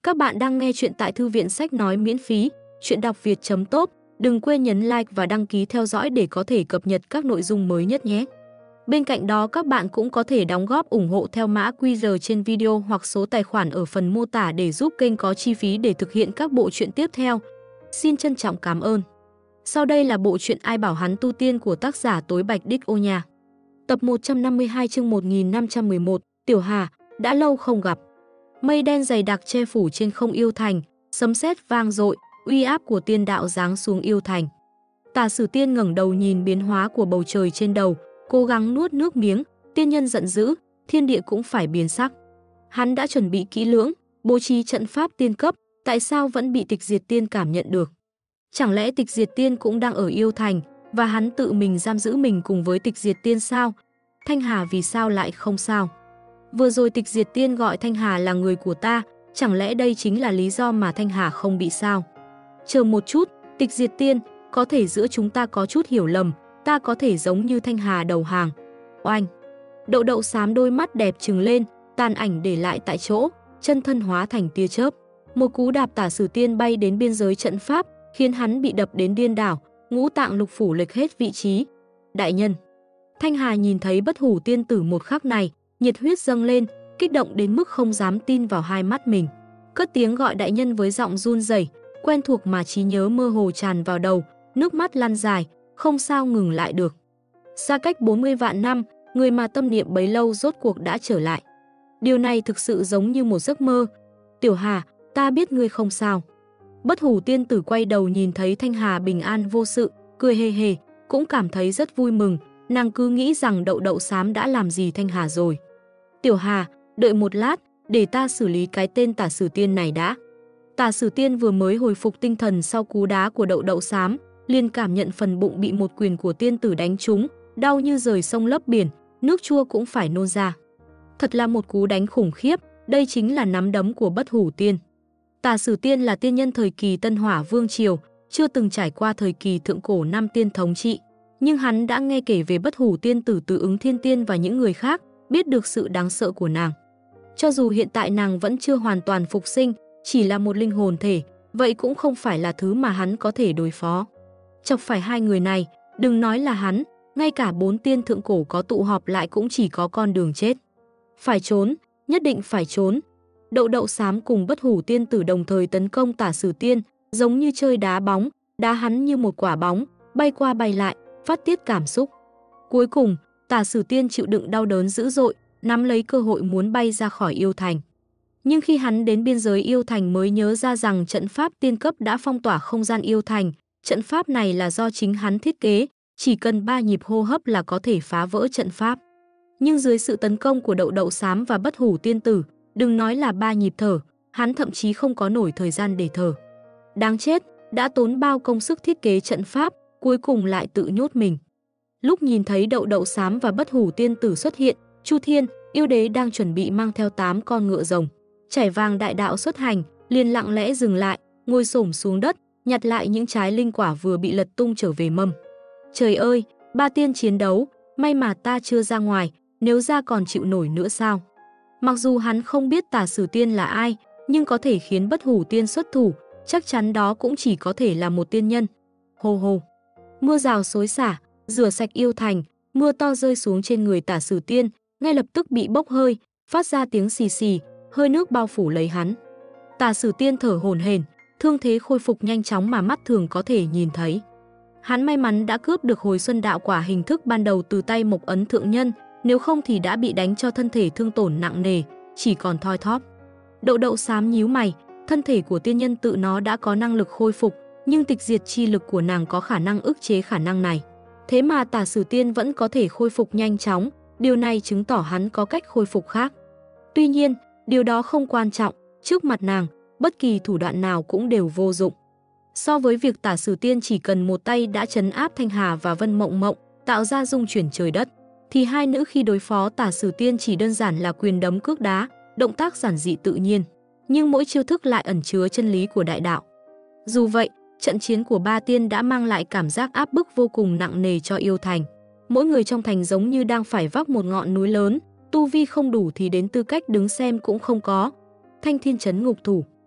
Các bạn đang nghe chuyện tại thư viện sách nói miễn phí, chuyện đọc việt.top. Đừng quên nhấn like và đăng ký theo dõi để có thể cập nhật các nội dung mới nhất nhé. Bên cạnh đó các bạn cũng có thể đóng góp ủng hộ theo mã QR trên video hoặc số tài khoản ở phần mô tả để giúp kênh có chi phí để thực hiện các bộ truyện tiếp theo. Xin trân trọng cảm ơn. Sau đây là bộ truyện Ai bảo hắn tu tiên của tác giả Tối Bạch Đích Ô Nhà. Tập 152 chương 1511, Tiểu Hà, đã lâu không gặp. Mây đen dày đặc che phủ trên không yêu thành, sấm sét vang dội, uy áp của tiên đạo giáng xuống yêu thành. Tả Sử Tiên ngẩng đầu nhìn biến hóa của bầu trời trên đầu, cố gắng nuốt nước miếng, tiên nhân giận dữ, thiên địa cũng phải biến sắc. Hắn đã chuẩn bị kỹ lưỡng, bố trí trận pháp tiên cấp, tại sao vẫn bị Tịch Diệt Tiên cảm nhận được? Chẳng lẽ Tịch Diệt Tiên cũng đang ở yêu thành và hắn tự mình giam giữ mình cùng với Tịch Diệt Tiên sao? Thanh Hà vì sao lại không sao? Vừa rồi Tịch Diệt Tiên gọi Thanh Hà là người của ta, chẳng lẽ đây chính là lý do mà Thanh Hà không bị sao? Chờ một chút, Tịch Diệt Tiên, có thể giữa chúng ta có chút hiểu lầm, ta có thể giống như Thanh Hà đầu hàng. Oanh! Đậu đậu xám đôi mắt đẹp trừng lên, tàn ảnh để lại tại chỗ, chân thân hóa thành tia chớp. Một cú đạp Tả Sử Tiên bay đến biên giới trận pháp, khiến hắn bị đập đến điên đảo, ngũ tạng lục phủ lệch hết vị trí. Đại nhân! Thanh Hà nhìn thấy Bất Hủ Tiên tử một khắc này, nhiệt huyết dâng lên, kích động đến mức không dám tin vào hai mắt mình. Cất tiếng gọi đại nhân với giọng run rẩy, quen thuộc mà trí nhớ mơ hồ tràn vào đầu, nước mắt lăn dài, không sao ngừng lại được. Xa cách 40 vạn năm, người mà tâm niệm bấy lâu rốt cuộc đã trở lại. Điều này thực sự giống như một giấc mơ. Tiểu Hà, ta biết ngươi không sao. Bất Hủ Tiên tử quay đầu nhìn thấy Thanh Hà bình an vô sự, cười hề hề, cũng cảm thấy rất vui mừng. Nàng cứ nghĩ rằng đậu đậu xám đã làm gì Thanh Hà rồi. Tiểu Hà, đợi một lát, để ta xử lý cái tên Tả Sử Tiên này đã. Tả Sử Tiên vừa mới hồi phục tinh thần sau cú đá của đậu đậu xám, liền cảm nhận phần bụng bị một quyền của tiên tử đánh trúng, đau như rời sông lấp biển, nước chua cũng phải nôn ra. Thật là một cú đánh khủng khiếp, đây chính là nắm đấm của Bất Hủ Tiên. Tả Sử Tiên là tiên nhân thời kỳ Tân Hỏa Vương Triều, chưa từng trải qua thời kỳ thượng cổ Nam Tiên thống trị. Nhưng hắn đã nghe kể về Bất Hủ Tiên tử từ Ứng Thiên Tiên và những người khác, biết được sự đáng sợ của nàng. Cho dù hiện tại nàng vẫn chưa hoàn toàn phục sinh, chỉ là một linh hồn thể, vậy cũng không phải là thứ mà hắn có thể đối phó. Chọc phải hai người này, đừng nói là hắn, ngay cả 4 tiên thượng cổ có tụ họp lại cũng chỉ có con đường chết. Phải trốn, nhất định phải trốn. Đậu đậu xám cùng Bất Hủ Tiên tử đồng thời tấn công Tả Sử Tiên, giống như chơi đá bóng, đá hắn như một quả bóng, bay qua bay lại, phát tiết cảm xúc. Cuối cùng, Tả Sử Tiên chịu đựng đau đớn dữ dội, nắm lấy cơ hội muốn bay ra khỏi yêu thành. Nhưng khi hắn đến biên giới yêu thành mới nhớ ra rằng trận pháp tiên cấp đã phong tỏa không gian yêu thành. Trận pháp này là do chính hắn thiết kế, chỉ cần 3 nhịp hô hấp là có thể phá vỡ trận pháp. Nhưng dưới sự tấn công của đậu đậu xám và Bất Hủ Tiên tử, đừng nói là 3 nhịp thở, hắn thậm chí không có nổi thời gian để thở. Đáng chết, đã tốn bao công sức thiết kế trận pháp, cuối cùng lại tự nhốt mình. Lúc nhìn thấy đậu đậu xám và Bất Hủ Tiên tử xuất hiện, Chu Thiên, yêu đế đang chuẩn bị mang theo 8 con ngựa rồng, Chải Vàng đại đạo xuất hành, liền lặng lẽ dừng lại, ngồi xổm xuống đất, nhặt lại những trái linh quả vừa bị lật tung trở về mâm. Trời ơi, 3 tiên chiến đấu, may mà ta chưa ra ngoài, nếu ra còn chịu nổi nữa sao? Mặc dù hắn không biết Tả Sử Tiên là ai, nhưng có thể khiến Bất Hủ Tiên xuất thủ, chắc chắn đó cũng chỉ có thể là một tiên nhân. Hô hô. Mưa rào xối xả, rửa sạch yêu thành, mưa to rơi xuống trên người Tả Sử Tiên, ngay lập tức bị bốc hơi, phát ra tiếng xì xì, hơi nước bao phủ lấy hắn. Tả Sử Tiên thở hổn hển, thương thế khôi phục nhanh chóng mà mắt thường có thể nhìn thấy. Hắn may mắn đã cướp được Hồi Xuân đạo quả hình thức ban đầu từ tay Mộc Ấn thượng nhân, nếu không thì đã bị đánh cho thân thể thương tổn nặng nề, chỉ còn thoi thóp. Đậu đậu xám nhíu mày, thân thể của tiên nhân tự nó đã có năng lực khôi phục, nhưng tịch diệt chi lực của nàng có khả năng ức chế khả năng này. Thế mà Tả Sử Tiên vẫn có thể khôi phục nhanh chóng, điều này chứng tỏ hắn có cách khôi phục khác. Tuy nhiên, điều đó không quan trọng, trước mặt nàng, bất kỳ thủ đoạn nào cũng đều vô dụng. So với việc Tả Sử Tiên chỉ cần một tay đã trấn áp Thanh Hà và Vân Mộng Mộng, tạo ra dung chuyển trời đất, thì hai nữ khi đối phó Tả Sử Tiên chỉ đơn giản là quyền đấm cước đá, động tác giản dị tự nhiên, nhưng mỗi chiêu thức lại ẩn chứa chân lý của đại đạo. Dù vậy, trận chiến của 3 tiên đã mang lại cảm giác áp bức vô cùng nặng nề cho yêu thành. Mỗi người trong thành giống như đang phải vác một ngọn núi lớn, tu vi không đủ thì đến tư cách đứng xem cũng không có. Thanh Thiên Trấn Ngục Thủ.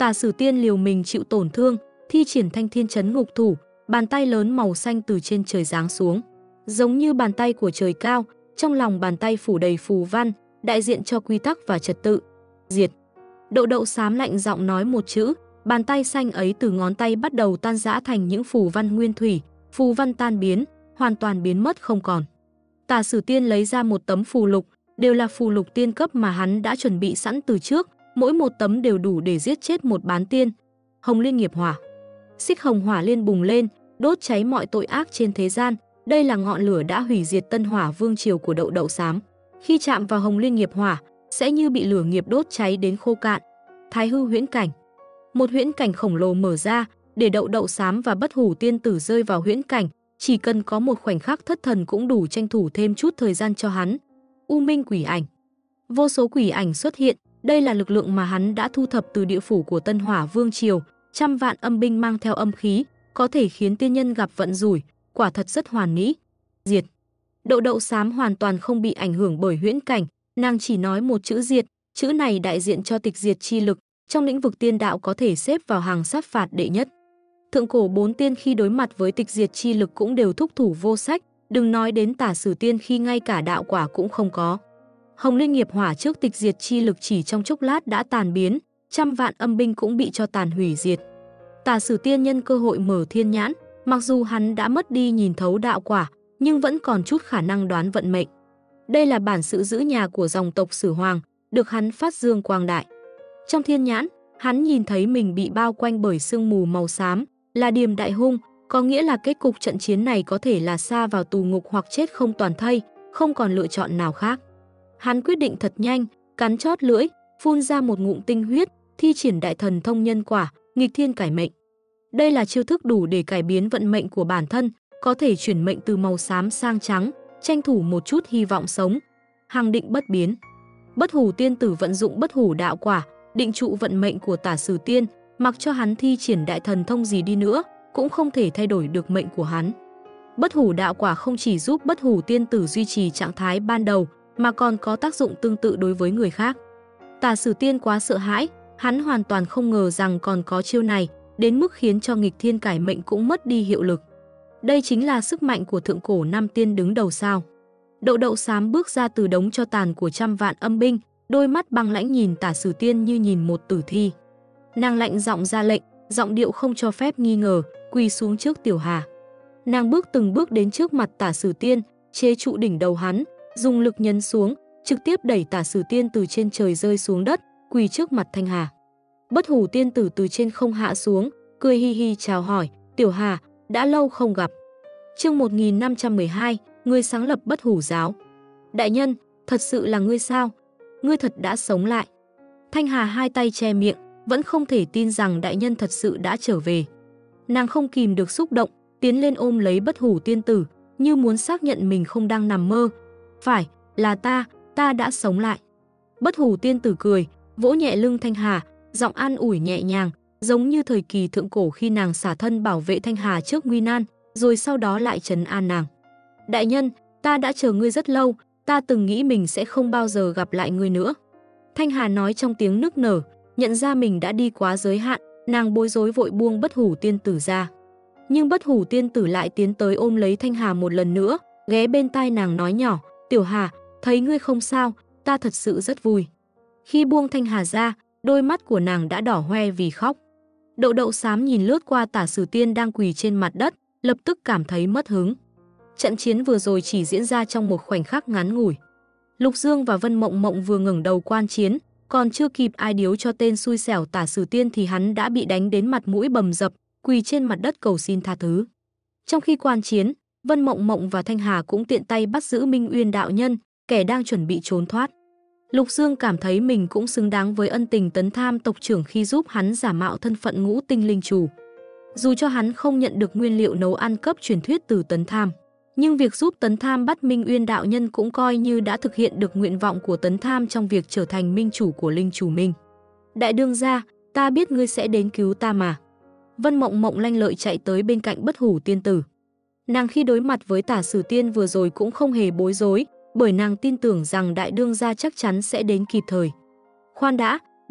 Tả Sử Tiên liều mình chịu tổn thương, thi triển Thanh Thiên Chấn Ngục Thủ, bàn tay lớn màu xanh từ trên trời giáng xuống. Giống như bàn tay của trời cao, trong lòng bàn tay phủ đầy phù văn, đại diện cho quy tắc và trật tự. Diệt. Đậu đậu xám lạnh giọng nói một chữ, bàn tay xanh ấy từ ngón tay bắt đầu tan rã thành những phù văn nguyên thủy, phù văn tan biến, hoàn toàn biến mất không còn. Tả Sử Tiên lấy ra một tấm phù lục, đều là phù lục tiên cấp mà hắn đã chuẩn bị sẵn từ trước, mỗi một tấm đều đủ để giết chết một bán tiên. Hồng Liên Nghiệp Hỏa. Xích hồng hỏa liên bùng lên, đốt cháy mọi tội ác trên thế gian. Đây là ngọn lửa đã hủy diệt Tân Hỏa vương triều của đậu đậu xám. Khi chạm vào Hồng Liên Nghiệp Hỏa, sẽ như bị lửa nghiệp đốt cháy đến khô cạn. Thái hư huyễn cảnh. Một huyễn cảnh khổng lồ mở ra, để đậu đậu xám và Bất Hủ Tiên Tử rơi vào huyễn cảnh. Chỉ cần có một khoảnh khắc thất thần cũng đủ tranh thủ thêm chút thời gian cho hắn. U Minh Quỷ Ảnh. Vô số quỷ ảnh xuất hiện, đây là lực lượng mà hắn đã thu thập từ địa phủ của Tân Hỏa vương triều. Trăm vạn âm binh mang theo âm khí, có thể khiến tiên nhân gặp vận rủi, quả thật rất hoàn mỹ. Diệt. Đậu đậu xám hoàn toàn không bị ảnh hưởng bởi huyễn cảnh, nàng chỉ nói một chữ diệt, chữ này đại diện cho tịch diệt chi lực, trong lĩnh vực tiên đạo có thể xếp vào hàng sát phạt đệ nhất. Thượng cổ 4 tiên khi đối mặt với tịch diệt chi lực cũng đều thúc thủ vô sách, đừng nói đến Tả Sử Tiên khi ngay cả đạo quả cũng không có. Hồng Liên Nghiệp Hỏa trước tịch diệt chi lực chỉ trong chốc lát đã tàn biến, trăm vạn âm binh cũng bị cho tàn hủy diệt. Tả Sử Tiên nhân cơ hội mở thiên nhãn, mặc dù hắn đã mất đi nhìn thấu đạo quả, nhưng vẫn còn chút khả năng đoán vận mệnh. Đây là bản sự giữ nhà của dòng tộc Sử Hoàng, được hắn phát dương quang đại. Trong thiên nhãn, hắn nhìn thấy mình bị bao quanh bởi sương mù màu xám, là điềm đại hung, có nghĩa là kết cục trận chiến này có thể là sa vào tù ngục hoặc chết không toàn thây, không còn lựa chọn nào khác. Hắn quyết định thật nhanh, cắn chót lưỡi, phun ra một ngụm tinh huyết, thi triển Đại Thần Thông Nhân Quả, nghịch thiên cải mệnh. Đây là chiêu thức đủ để cải biến vận mệnh của bản thân, có thể chuyển mệnh từ màu xám sang trắng, tranh thủ một chút hy vọng sống. Hằng định bất biến. Bất Hủ Tiên Tử vận dụng Bất Hủ Đạo Quả, định trụ vận mệnh của Tả Sử Tiên, mặc cho hắn thi triển Đại Thần Thông gì đi nữa, cũng không thể thay đổi được mệnh của hắn. Bất Hủ Đạo Quả không chỉ giúp Bất Hủ Tiên Tử duy trì trạng thái ban đầu, mà còn có tác dụng tương tự đối với người khác. Tả Sử Tiên quá sợ hãi, hắn hoàn toàn không ngờ rằng còn có chiêu này, đến mức khiến cho nghịch thiên cải mệnh cũng mất đi hiệu lực. Đây chính là sức mạnh của thượng cổ năm tiên đứng đầu sao. Đậu đậu xám bước ra từ đống tro tàn của trăm vạn âm binh, đôi mắt băng lãnh nhìn Tả Sử Tiên như nhìn một tử thi. Nàng lạnh giọng ra lệnh, giọng điệu không cho phép nghi ngờ, quỳ xuống trước Tiểu Hà. Nàng bước từng bước đến trước mặt Tả Sử Tiên, chế trụ đỉnh đầu hắn, dùng lực nhấn xuống, trực tiếp đẩy Tả Sử Tiên từ trên trời rơi xuống đất, quỳ trước mặt Thanh Hà. Bất Hủ Tiên Tử từ trên không hạ xuống, cười hi hi chào hỏi, Tiểu Hà, đã lâu không gặp. Chương 1512, ngươi sáng lập Bất Hủ Giáo. Đại nhân, thật sự là ngươi sao? Ngươi thật đã sống lại. Thanh Hà hai tay che miệng, vẫn không thể tin rằng đại nhân thật sự đã trở về. Nàng không kìm được xúc động, tiến lên ôm lấy Bất Hủ Tiên Tử, như muốn xác nhận mình không đang nằm mơ. Phải, là ta đã sống lại. Bất Hủ Tiên Tử cười, vỗ nhẹ lưng Thanh Hà, giọng an ủi nhẹ nhàng, giống như thời kỳ thượng cổ khi nàng xả thân bảo vệ Thanh Hà trước nguy nan, rồi sau đó lại trấn an nàng. Đại nhân, ta đã chờ ngươi rất lâu, ta từng nghĩ mình sẽ không bao giờ gặp lại ngươi nữa. Thanh Hà nói trong tiếng nức nở, nhận ra mình đã đi quá giới hạn, nàng bối rối vội buông Bất Hủ Tiên Tử ra. Nhưng Bất Hủ Tiên Tử lại tiến tới ôm lấy Thanh Hà một lần nữa, ghé bên tai nàng nói nhỏ, Tiểu Hà, thấy ngươi không sao, ta thật sự rất vui. Khi buông Thanh Hà ra, đôi mắt của nàng đã đỏ hoe vì khóc. Đậu đậu xám nhìn lướt qua Tả Sử Tiên đang quỳ trên mặt đất, lập tức cảm thấy mất hứng. Trận chiến vừa rồi chỉ diễn ra trong một khoảnh khắc ngắn ngủi. Lục Dương và Vân Mộng Mộng vừa ngẩng đầu quan chiến, còn chưa kịp ai điếu cho tên xui xẻo Tả Sử Tiên thì hắn đã bị đánh đến mặt mũi bầm dập, quỳ trên mặt đất cầu xin tha thứ. Trong khi quan chiến, Vân Mộng Mộng và Thanh Hà cũng tiện tay bắt giữ Minh Uyên đạo nhân, kẻ đang chuẩn bị trốn thoát. Lục Dương cảm thấy mình cũng xứng đáng với ân tình Tấn Tham tộc trưởng khi giúp hắn giả mạo thân phận Ngũ Tinh Linh Chủ. Dù cho hắn không nhận được nguyên liệu nấu ăn cấp truyền thuyết từ Tấn Tham, nhưng việc giúp Tấn Tham bắt Minh Uyên đạo nhân cũng coi như đã thực hiện được nguyện vọng của Tấn Tham trong việc trở thành minh chủ của Linh Chủ Minh. Đại đương gia, ta biết ngươi sẽ đến cứu ta mà. Vân Mộng Mộng lanh lợi chạy tới bên cạnh Bất Hủ Tiên Tử. Nàng khi đối mặt với Tả Sử Tiên vừa rồi cũng không hề bối rối, bởi nàng tin tưởng rằng đại đương gia chắc chắn sẽ đến kịp thời. Khoan đã,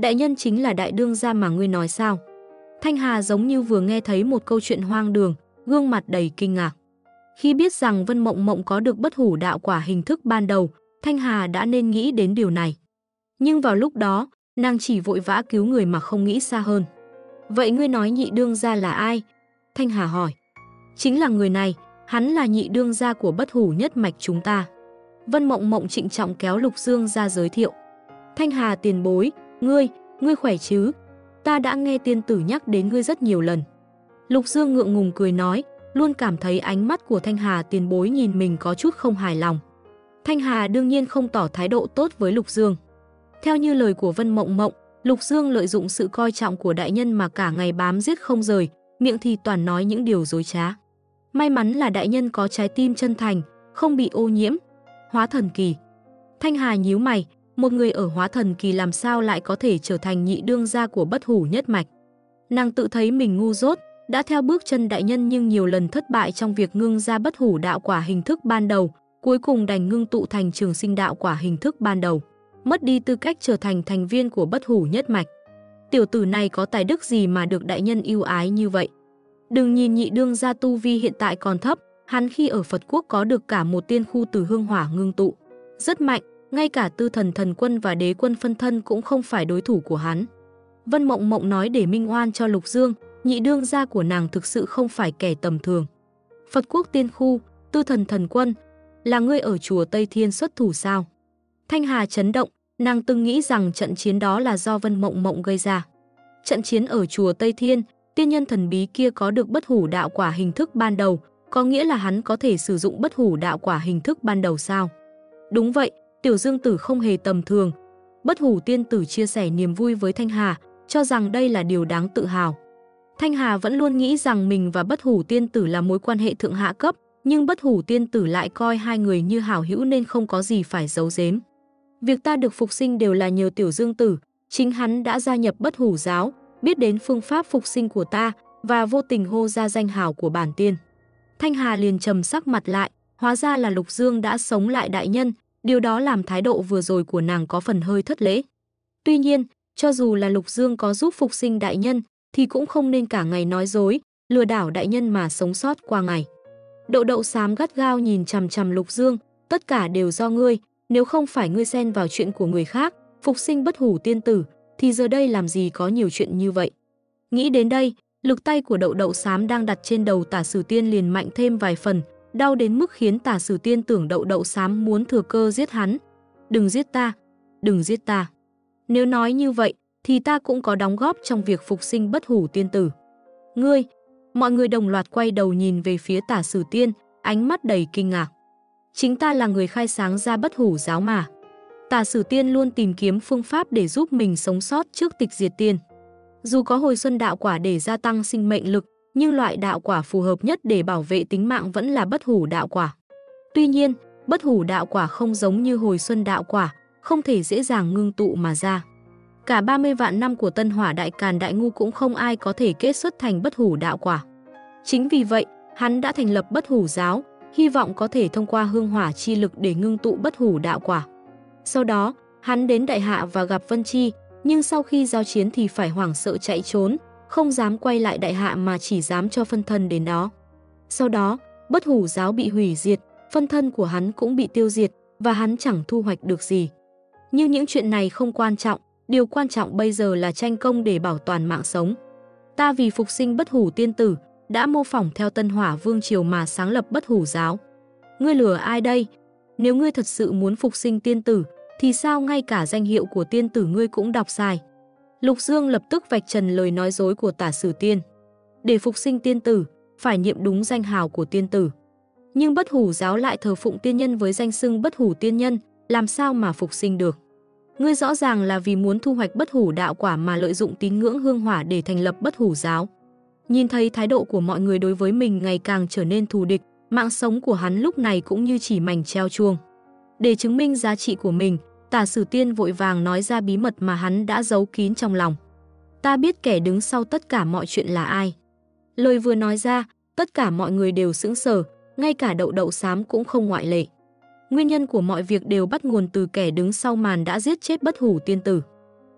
Đại nhân chính là đại đương gia mà ngươi nói sao? Thanh Hà giống như vừa nghe thấy một câu chuyện hoang đường, gương mặt đầy kinh ngạc. Khi biết rằng Vân Mộng Mộng có được bất hủ đạo quả hình thức ban đầu, Thanh Hà đã nên nghĩ đến điều này. Nhưng vào lúc đó, nàng chỉ vội vã cứu người mà không nghĩ xa hơn. Vậy ngươi nói nhị đương gia là ai? Thanh Hà hỏi. Chính là người này, hắn là nhị đương gia của bất hủ nhất mạch chúng ta. Vân Mộng Mộng trịnh trọng kéo Lục Dương ra giới thiệu. Thanh Hà tiền bối, ngươi khỏe chứ? Ta đã nghe tiên tử nhắc đến ngươi rất nhiều lần. Lục Dương ngượng ngùng cười nói, luôn cảm thấy ánh mắt của Thanh Hà tiền bối nhìn mình có chút không hài lòng. Thanh Hà đương nhiên không tỏ thái độ tốt với Lục Dương. Theo như lời của Vân Mộng Mộng, Lục Dương lợi dụng sự coi trọng của đại nhân mà cả ngày bám giết không rời, miệng thì toàn nói những điều dối trá. May mắn là đại nhân có trái tim chân thành, không bị ô nhiễm. Hóa thần kỳ. Thanh Hà nhíu mày, một người ở hóa thần kỳ làm sao lại có thể trở thành nhị đương gia của bất hủ nhất mạch. Nàng tự thấy mình ngu dốt, đã theo bước chân đại nhân nhưng nhiều lần thất bại trong việc ngưng ra bất hủ đạo quả hình thức ban đầu, cuối cùng đành ngưng tụ thành trường sinh đạo quả hình thức ban đầu, mất đi tư cách trở thành thành viên của bất hủ nhất mạch. Tiểu tử này có tài đức gì mà được đại nhân yêu ái như vậy? Đừng nhìn nhị đương gia tu vi hiện tại còn thấp, hắn khi ở Phật quốc có được cả một tiên khu từ hương hỏa ngưng tụ, rất mạnh, ngay cả Tư Thần Thần Quân và Đế Quân phân thân cũng không phải đối thủ của hắn. Vân Mộng Mộng nói để minh oan cho Lục Dương, nhị đương gia của nàng thực sự không phải kẻ tầm thường. Phật quốc tiên khu, Tư Thần Thần Quân, là ngươi ở chùa Tây Thiên xuất thủ sao? Thanh Hà chấn động, nàng từng nghĩ rằng trận chiến đó là do Vân Mộng Mộng gây ra. Trận chiến ở chùa Tây Thiên, tiên nhân thần bí kia có được bất hủ đạo quả hình thức ban đầu, có nghĩa là hắn có thể sử dụng bất hủ đạo quả hình thức ban đầu sao? Đúng vậy, Tiểu Dương Tử không hề tầm thường. Bất hủ tiên tử chia sẻ niềm vui với Thanh Hà, cho rằng đây là điều đáng tự hào. Thanh Hà vẫn luôn nghĩ rằng mình và bất hủ tiên tử là mối quan hệ thượng hạ cấp, nhưng bất hủ tiên tử lại coi hai người như hảo hữu nên không có gì phải giấu giếm. Việc ta được phục sinh đều là nhờ Tiểu Dương Tử, chính hắn đã gia nhập bất hủ giáo, biết đến phương pháp phục sinh của ta và vô tình hô ra danh hào của bản tiên. Thanh Hà liền trầm sắc mặt lại, hóa ra là Lục Dương đã sống lại đại nhân, điều đó làm thái độ vừa rồi của nàng có phần hơi thất lễ. Tuy nhiên, cho dù là Lục Dương có giúp phục sinh đại nhân, thì cũng không nên cả ngày nói dối, lừa đảo đại nhân mà sống sót qua ngày. Đậu đậu xám gắt gao nhìn chằm chằm Lục Dương, tất cả đều do ngươi, nếu không phải ngươi xen vào chuyện của người khác, phục sinh bất hủ tiên tử, thì giờ đây làm gì có nhiều chuyện như vậy. Nghĩ đến đây, lực tay của đậu đậu xám đang đặt trên đầu Tả Sử Tiên liền mạnh thêm vài phần, đau đến mức khiến Tả Sử Tiên tưởng đậu đậu xám muốn thừa cơ giết hắn. Đừng giết ta, đừng giết ta. Nếu nói như vậy, thì ta cũng có đóng góp trong việc phục sinh bất hủ tiên tử. Ngươi, mọi người đồng loạt quay đầu nhìn về phía Tả Sử Tiên, ánh mắt đầy kinh ngạc. Chính ta là người khai sáng ra bất hủ giáo mà. Tả Sử Tiên luôn tìm kiếm phương pháp để giúp mình sống sót trước tịch diệt tiên. Dù có hồi xuân đạo quả để gia tăng sinh mệnh lực, nhưng loại đạo quả phù hợp nhất để bảo vệ tính mạng vẫn là bất hủ đạo quả. Tuy nhiên, bất hủ đạo quả không giống như hồi xuân đạo quả, không thể dễ dàng ngưng tụ mà ra. Cả 30 vạn năm của Tân Hỏa Đại Càn Đại Ngu cũng không ai có thể kết xuất thành bất hủ đạo quả. Chính vì vậy, hắn đã thành lập bất hủ giáo, hy vọng có thể thông qua hương hỏa chi lực để ngưng tụ bất hủ đạo quả. Sau đó, hắn đến Đại Hạ và gặp Vân Chi, nhưng sau khi giao chiến thì phải hoảng sợ chạy trốn, không dám quay lại Đại Hạ mà chỉ dám cho phân thân đến đó. Sau đó, bất hủ giáo bị hủy diệt, phân thân của hắn cũng bị tiêu diệt và hắn chẳng thu hoạch được gì. Nhưng những chuyện này không quan trọng, điều quan trọng bây giờ là tranh công để bảo toàn mạng sống. Ta vì phục sinh bất hủ tiên tử, đã mô phỏng theo Tân Hỏa Vương Triều mà sáng lập bất hủ giáo. Ngươi lừa ai đây? Nếu ngươi thật sự muốn phục sinh tiên tử, thì sao ngay cả danh hiệu của tiên tử ngươi cũng đọc sai? Lục Dương lập tức vạch trần lời nói dối của Tả Sử Tiên. Để phục sinh tiên tử, phải niệm đúng danh hào của tiên tử. Nhưng bất hủ giáo lại thờ phụng tiên nhân với danh xưng bất hủ tiên nhân, làm sao mà phục sinh được? Ngươi rõ ràng là vì muốn thu hoạch bất hủ đạo quả mà lợi dụng tín ngưỡng hương hỏa để thành lập bất hủ giáo. Nhìn thấy thái độ của mọi người đối với mình ngày càng trở nên thù địch, mạng sống của hắn lúc này cũng như chỉ mảnh treo chuông. Để chứng minh giá trị của mình, Tả Sử Tiên vội vàng nói ra bí mật mà hắn đã giấu kín trong lòng. Ta biết kẻ đứng sau tất cả mọi chuyện là ai. Lời vừa nói ra, tất cả mọi người đều sững sờ, ngay cả đậu đậu xám cũng không ngoại lệ. Nguyên nhân của mọi việc đều bắt nguồn từ kẻ đứng sau màn đã giết chết bất hủ tiên tử.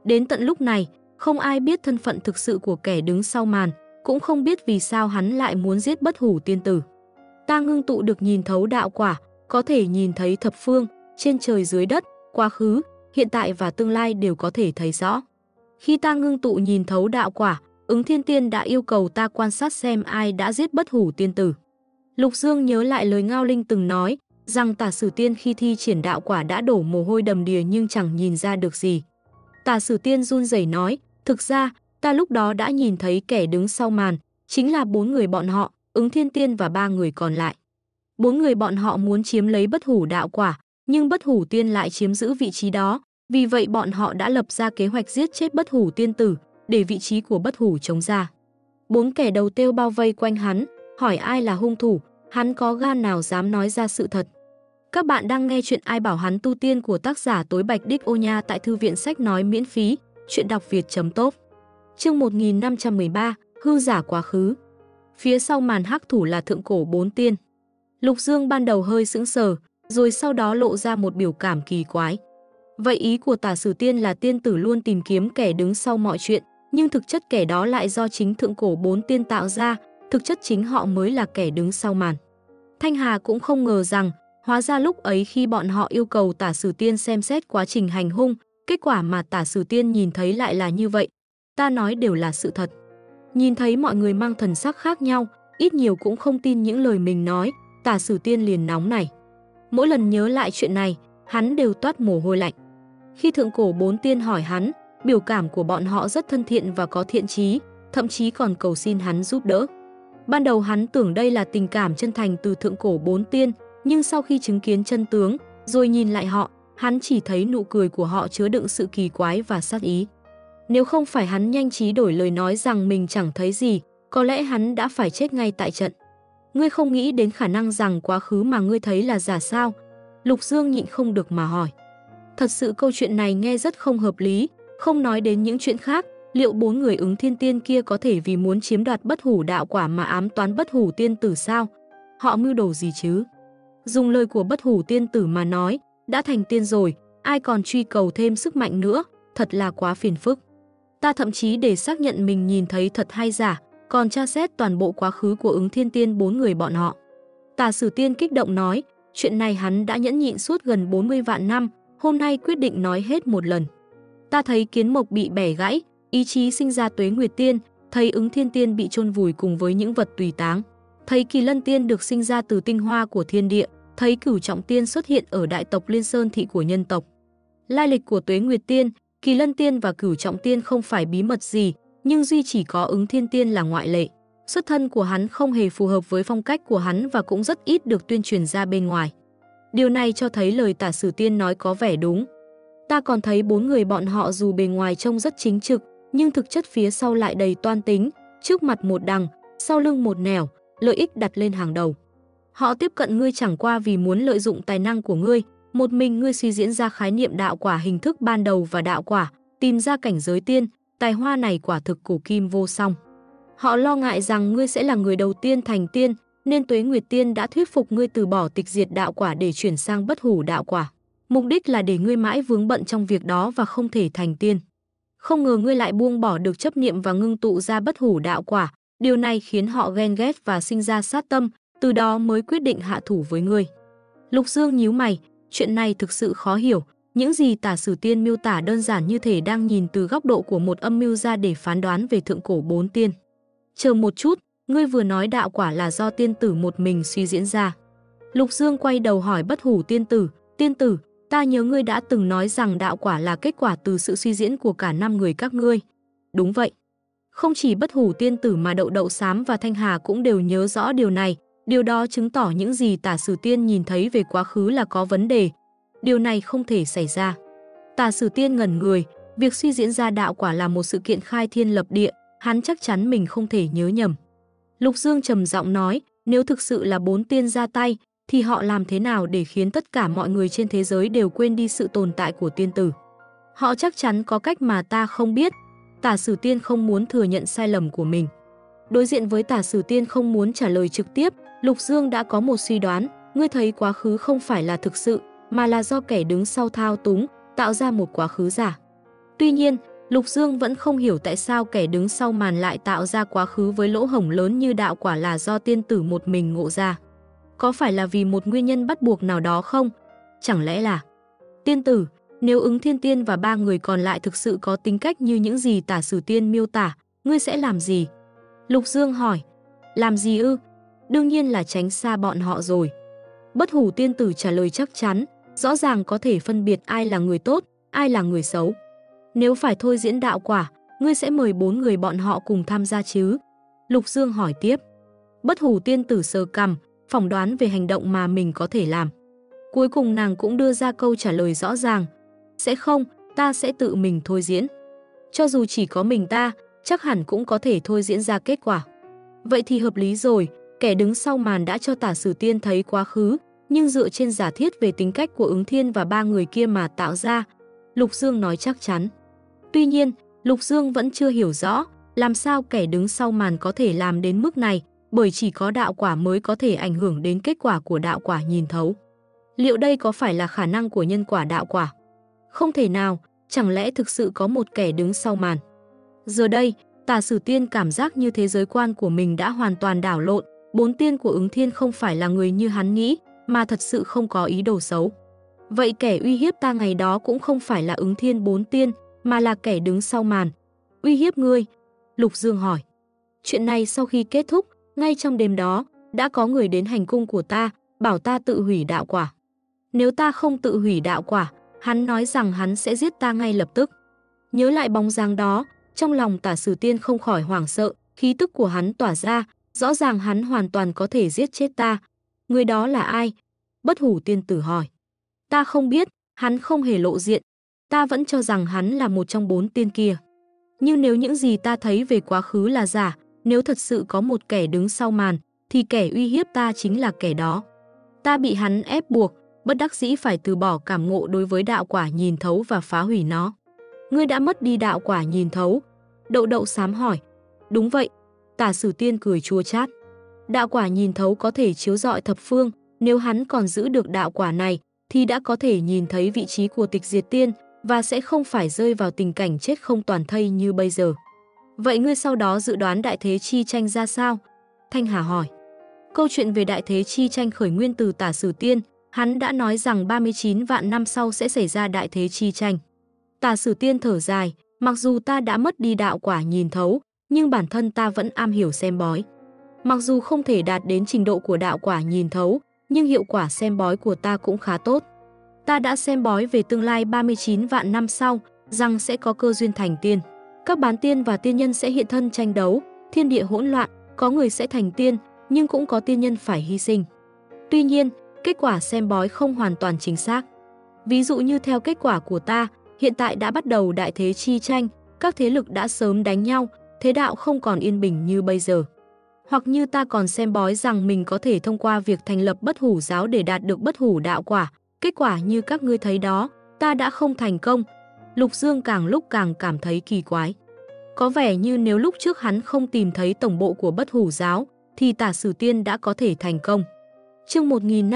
Đến tận lúc này, không ai biết thân phận thực sự của kẻ đứng sau màn, cũng không biết vì sao hắn lại muốn giết Bất Hủ Tiên Tử. Ta ngưng tụ được nhìn thấu đạo quả, có thể nhìn thấy thập phương, trên trời dưới đất, quá khứ, hiện tại và tương lai đều có thể thấy rõ. Khi ta ngưng tụ nhìn thấu đạo quả, Ứng Thiên Tiên đã yêu cầu ta quan sát xem ai đã giết Bất Hủ Tiên Tử. Lục Dương nhớ lại lời Ngao Linh từng nói, rằng Tả Sử Tiên khi thi triển đạo quả đã đổ mồ hôi đầm đìa nhưng chẳng nhìn ra được gì. Tả Sử Tiên run rẩy nói, thực ra, ta lúc đó đã nhìn thấy kẻ đứng sau màn, chính là 4 người bọn họ, Ứng Thiên Tiên và 3 người còn lại. 4 người bọn họ muốn chiếm lấy Bất Hủ đạo quả, nhưng Bất Hủ Tiên lại chiếm giữ vị trí đó, vì vậy bọn họ đã lập ra kế hoạch giết chết Bất Hủ Tiên Tử, để vị trí của Bất Hủ trống ra. 4 kẻ đầu têu bao vây quanh hắn, hỏi ai là hung thủ, hắn có gan nào dám nói ra sự thật. Các bạn đang nghe chuyện Ai Bảo Hắn Tu Tiên của tác giả Tối Bạch Đích Ô Nha tại thư viện sách nói miễn phí, chuyện đọc việt.top. Chương 1513, hư giả quá khứ. Phía sau màn hắc thủ là thượng cổ 4 tiên. Lục Dương ban đầu hơi sững sờ, rồi sau đó lộ ra một biểu cảm kỳ quái. Vậy ý của Tả Sử Tiên là tiên tử luôn tìm kiếm kẻ đứng sau mọi chuyện, nhưng thực chất kẻ đó lại do chính thượng cổ 4 tiên tạo ra, thực chất chính họ mới là kẻ đứng sau màn. Thanh Hà cũng không ngờ rằng, hóa ra lúc ấy khi bọn họ yêu cầu Tả Sử Tiên xem xét quá trình hành hung, kết quả mà Tả Sử Tiên nhìn thấy lại là như vậy. Ta nói đều là sự thật. Nhìn thấy mọi người mang thần sắc khác nhau, ít nhiều cũng không tin những lời mình nói, Tả Sử Tiên liền nóng nảy. Mỗi lần nhớ lại chuyện này, hắn đều toát mồ hôi lạnh. Khi thượng cổ 4 tiên hỏi hắn, biểu cảm của bọn họ rất thân thiện và có thiện chí, thậm chí còn cầu xin hắn giúp đỡ. Ban đầu hắn tưởng đây là tình cảm chân thành từ thượng cổ 4 tiên, nhưng sau khi chứng kiến chân tướng, rồi nhìn lại họ, hắn chỉ thấy nụ cười của họ chứa đựng sự kỳ quái và sát ý. Nếu không phải hắn nhanh trí đổi lời nói rằng mình chẳng thấy gì, có lẽ hắn đã phải chết ngay tại trận. Ngươi không nghĩ đến khả năng rằng quá khứ mà ngươi thấy là giả sao? Lục Dương nhịn không được mà hỏi. Thật sự câu chuyện này nghe rất không hợp lý, không nói đến những chuyện khác, liệu 4 người Ứng Thiên Tiên kia có thể vì muốn chiếm đoạt Bất Hủ đạo quả mà ám toán Bất Hủ Tiên Tử sao? Họ mưu đồ gì chứ? Dùng lời của Bất Hủ Tiên Tử mà nói, đã thành tiên rồi, ai còn truy cầu thêm sức mạnh nữa, thật là quá phiền phức. Ta thậm chí để xác nhận mình nhìn thấy thật hay giả, còn tra xét toàn bộ quá khứ của Ứng Thiên Tiên 4 người bọn họ. Tả Sử Tiên kích động nói, chuyện này hắn đã nhẫn nhịn suốt gần 40 vạn năm, hôm nay quyết định nói hết một lần. Ta thấy kiến mộc bị bẻ gãy, ý chí sinh ra Tuế Nguyệt Tiên, thấy Ứng Thiên Tiên bị chôn vùi cùng với những vật tùy táng, thấy Kỳ Lân Tiên được sinh ra từ tinh hoa của thiên địa, thấy Cửu Trọng Tiên xuất hiện ở đại tộc Liên Sơn thị của nhân tộc. Lai lịch của Tuế Nguyệt Tiên, Kỳ Lân Tiên và Cửu Trọng Tiên không phải bí mật gì, nhưng duy chỉ có Ứng Thiên Tiên là ngoại lệ. Xuất thân của hắn không hề phù hợp với phong cách của hắn và cũng rất ít được tuyên truyền ra bên ngoài. Điều này cho thấy lời Tả Sử Tiên nói có vẻ đúng. Ta còn thấy 4 người bọn họ dù bề ngoài trông rất chính trực, nhưng thực chất phía sau lại đầy toan tính, trước mặt một đằng, sau lưng một nẻo, lợi ích đặt lên hàng đầu. Họ tiếp cận ngươi chẳng qua vì muốn lợi dụng tài năng của ngươi, một mình ngươi suy diễn ra khái niệm đạo quả hình thức ban đầu và đạo quả, tìm ra cảnh giới tiên, tài hoa này quả thực cổ kim vô song. Họ lo ngại rằng ngươi sẽ là người đầu tiên thành tiên, nên Tuế Nguyệt Tiên đã thuyết phục ngươi từ bỏ tịch diệt đạo quả để chuyển sang Bất Hủ đạo quả. Mục đích là để ngươi mãi vướng bận trong việc đó và không thể thành tiên. Không ngờ ngươi lại buông bỏ được chấp niệm và ngưng tụ ra Bất Hủ đạo quả, điều này khiến họ ghen ghét và sinh ra sát tâm, từ đó mới quyết định hạ thủ với ngươi. Lục Dương nhíu mày, chuyện này thực sự khó hiểu, những gì Tả Sử Tiên miêu tả đơn giản như thể đang nhìn từ góc độ của một âm mưu ra để phán đoán về thượng cổ 4 tiên. Chờ một chút, ngươi vừa nói đạo quả là do tiên tử một mình suy diễn ra. Lục Dương quay đầu hỏi Bất Hủ Tiên Tử, ta nhớ ngươi đã từng nói rằng đạo quả là kết quả từ sự suy diễn của cả 5 người các ngươi. Đúng vậy. Không chỉ Bất Hủ Tiên Tử mà Đậu Đậu Xám và Thanh Hà cũng đều nhớ rõ điều này, điều đó chứng tỏ những gì Tả Sử Tiên nhìn thấy về quá khứ là có vấn đề. Điều này không thể xảy ra. Tả Sử Tiên ngẩn người, việc suy diễn ra đạo quả là một sự kiện khai thiên lập địa, hắn chắc chắn mình không thể nhớ nhầm. Lục Dương trầm giọng nói, nếu thực sự là 4 tiên ra tay, thì họ làm thế nào để khiến tất cả mọi người trên thế giới đều quên đi sự tồn tại của tiên tử? Họ chắc chắn có cách mà ta không biết. Tả Sử Tiên không muốn thừa nhận sai lầm của mình. Đối diện với Tả Sử Tiên không muốn trả lời trực tiếp, Lục Dương đã có một suy đoán, ngươi thấy quá khứ không phải là thực sự, mà là do kẻ đứng sau thao túng, tạo ra một quá khứ giả. Tuy nhiên, Lục Dương vẫn không hiểu tại sao kẻ đứng sau màn lại tạo ra quá khứ với lỗ hổng lớn như đạo quả là do tiên tử một mình ngộ ra. Có phải là vì một nguyên nhân bắt buộc nào đó không? Chẳng lẽ là... Tiên tử, nếu Ứng Thiên Tiên và 3 người còn lại thực sự có tính cách như những gì Tả Sử Tiên miêu tả, ngươi sẽ làm gì? Lục Dương hỏi. Làm gì ư? Đương nhiên là tránh xa bọn họ rồi. Bất Hủ tiên tử trả lời chắc chắn, rõ ràng có thể phân biệt ai là người tốt, ai là người xấu. Nếu phải thôi diễn đạo quả, ngươi sẽ mời 4 người bọn họ cùng tham gia chứ? Lục Dương hỏi tiếp. Bất Hủ tiên tử sờ cằm, phỏng đoán về hành động mà mình có thể làm. Cuối cùng nàng cũng đưa ra câu trả lời rõ ràng. Sẽ không, ta sẽ tự mình thôi diễn. Cho dù chỉ có mình ta, chắc hẳn cũng có thể thôi diễn ra kết quả. Vậy thì hợp lý rồi, kẻ đứng sau màn đã cho Tả Sử Tiên thấy quá khứ, nhưng dựa trên giả thiết về tính cách của Ứng Thiên và 3 người kia mà tạo ra. Lục Dương nói chắc chắn. Tuy nhiên, Lục Dương vẫn chưa hiểu rõ làm sao kẻ đứng sau màn có thể làm đến mức này, bởi chỉ có đạo quả mới có thể ảnh hưởng đến kết quả của đạo quả nhìn thấu. Liệu đây có phải là khả năng của nhân quả đạo quả? Không thể nào, chẳng lẽ thực sự có một kẻ đứng sau màn? Giờ đây, Tả Sử Tiên cảm giác như thế giới quan của mình đã hoàn toàn đảo lộn, 4 tiên của Ứng Thiên không phải là người như hắn nghĩ, mà thật sự không có ý đồ xấu. Vậy kẻ uy hiếp ta ngày đó cũng không phải là Ứng Thiên 4 tiên, mà là kẻ đứng sau màn. Uy hiếp ngươi? Lục Dương hỏi. Chuyện này sau khi kết thúc, ngay trong đêm đó, đã có người đến hành cung của ta, bảo ta tự hủy đạo quả. Nếu ta không tự hủy đạo quả, hắn nói rằng hắn sẽ giết ta ngay lập tức. Nhớ lại bóng dáng đó, trong lòng Tả Sử Tiên không khỏi hoảng sợ, khí tức của hắn tỏa ra, rõ ràng hắn hoàn toàn có thể giết chết ta. Người đó là ai? Bất Hủ tiên tử hỏi. Ta không biết, hắn không hề lộ diện. Ta vẫn cho rằng hắn là một trong 4 tiên kia. Nhưng nếu những gì ta thấy về quá khứ là giả, nếu thật sự có một kẻ đứng sau màn, thì kẻ uy hiếp ta chính là kẻ đó. Ta bị hắn ép buộc, bất đắc dĩ phải từ bỏ cảm ngộ đối với đạo quả nhìn thấu và phá hủy nó. Ngươi đã mất đi đạo quả nhìn thấu? Đậu Đậu Xám hỏi. Đúng vậy. Tả Sử Tiên cười chua chát. Đạo quả nhìn thấu có thể chiếu rọi thập phương, nếu hắn còn giữ được đạo quả này, thì đã có thể nhìn thấy vị trí của Tịch Diệt Tiên và sẽ không phải rơi vào tình cảnh chết không toàn thây như bây giờ. Vậy ngươi sau đó dự đoán đại thế chi tranh ra sao? Thanh Hà hỏi. Câu chuyện về đại thế chi tranh khởi nguyên từ Tả Sử Tiên, hắn đã nói rằng 39 vạn năm sau sẽ xảy ra đại thế chi tranh. Tả Sử Tiên thở dài, mặc dù ta đã mất đi đạo quả nhìn thấu, nhưng bản thân ta vẫn am hiểu xem bói. Mặc dù không thể đạt đến trình độ của đạo quả nhìn thấu, nhưng hiệu quả xem bói của ta cũng khá tốt. Ta đã xem bói về tương lai 39 vạn năm sau, rằng sẽ có cơ duyên thành tiên. Các bán tiên và tiên nhân sẽ hiện thân tranh đấu, thiên địa hỗn loạn, có người sẽ thành tiên, nhưng cũng có tiên nhân phải hy sinh. Tuy nhiên, kết quả xem bói không hoàn toàn chính xác. Ví dụ như theo kết quả của ta, hiện tại đã bắt đầu đại thế chi tranh, các thế lực đã sớm đánh nhau, thế đạo không còn yên bình như bây giờ. Hoặc như ta còn xem bói rằng mình có thể thông qua việc thành lập Bất Hủ giáo để đạt được bất hủ đạo quả. Kết quả như các ngươi thấy đó, ta đã không thành công. Lục Dương càng lúc càng cảm thấy kỳ quái. Có vẻ như nếu lúc trước hắn không tìm thấy tổng bộ của Bất Hủ giáo, thì Tả Sử Tiên đã có thể thành công. Chương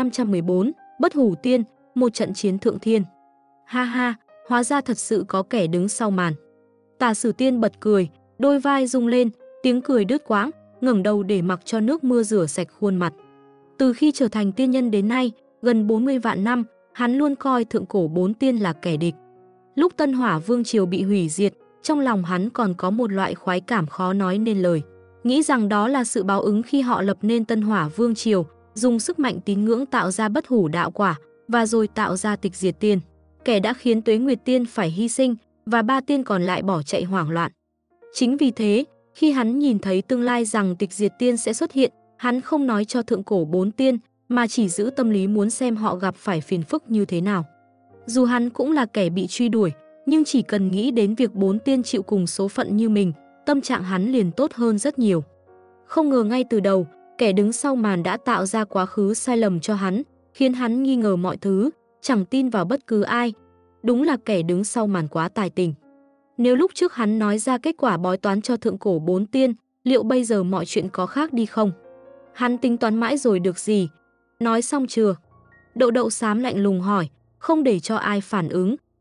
1514, Bất Hủ Tiên, một trận chiến thượng thiên. Ha ha, hóa ra thật sự có kẻ đứng sau màn. Tả Sử Tiên bật cười, đôi vai rung lên, tiếng cười đứt quãng, ngẩng đầu để mặc cho nước mưa rửa sạch khuôn mặt. Từ khi trở thành tiên nhân đến nay, gần 40 vạn năm, hắn luôn coi thượng cổ 4 tiên là kẻ địch. Lúc Tân Hỏa Vương triều bị hủy diệt, trong lòng hắn còn có một loại khoái cảm khó nói nên lời. Nghĩ rằng đó là sự báo ứng khi họ lập nên Tân Hỏa Vương triều, dùng sức mạnh tín ngưỡng tạo ra bất hủ đạo quả, và rồi tạo ra Tịch Diệt Tiên. Kẻ đã khiến Tuế Nguyệt Tiên phải hy sinh, và 3 tiên còn lại bỏ chạy hoảng loạn. Chính vì thế, khi hắn nhìn thấy tương lai rằng Tịch Diệt Tiên sẽ xuất hiện, hắn không nói cho thượng cổ 4 tiên, mà chỉ giữ tâm lý muốn xem họ gặp phải phiền phức như thế nào. Dù hắn cũng là kẻ bị truy đuổi, nhưng chỉ cần nghĩ đến việc 4 tiên chịu cùng số phận như mình, tâm trạng hắn liền tốt hơn rất nhiều. Không ngờ ngay từ đầu, kẻ đứng sau màn đã tạo ra quá khứ sai lầm cho hắn, khiến hắn nghi ngờ mọi thứ, chẳng tin vào bất cứ ai. Đúng là kẻ đứng sau màn quá tài tình. Nếu lúc trước hắn nói ra kết quả bói toán cho thượng cổ 4 tiên, liệu bây giờ mọi chuyện có khác đi không? Hắn tính toán mãi rồi được gì? Nói xong chưa? Đậu Đậu Xám lạnh lùng hỏi, không để cho ai phản ứng.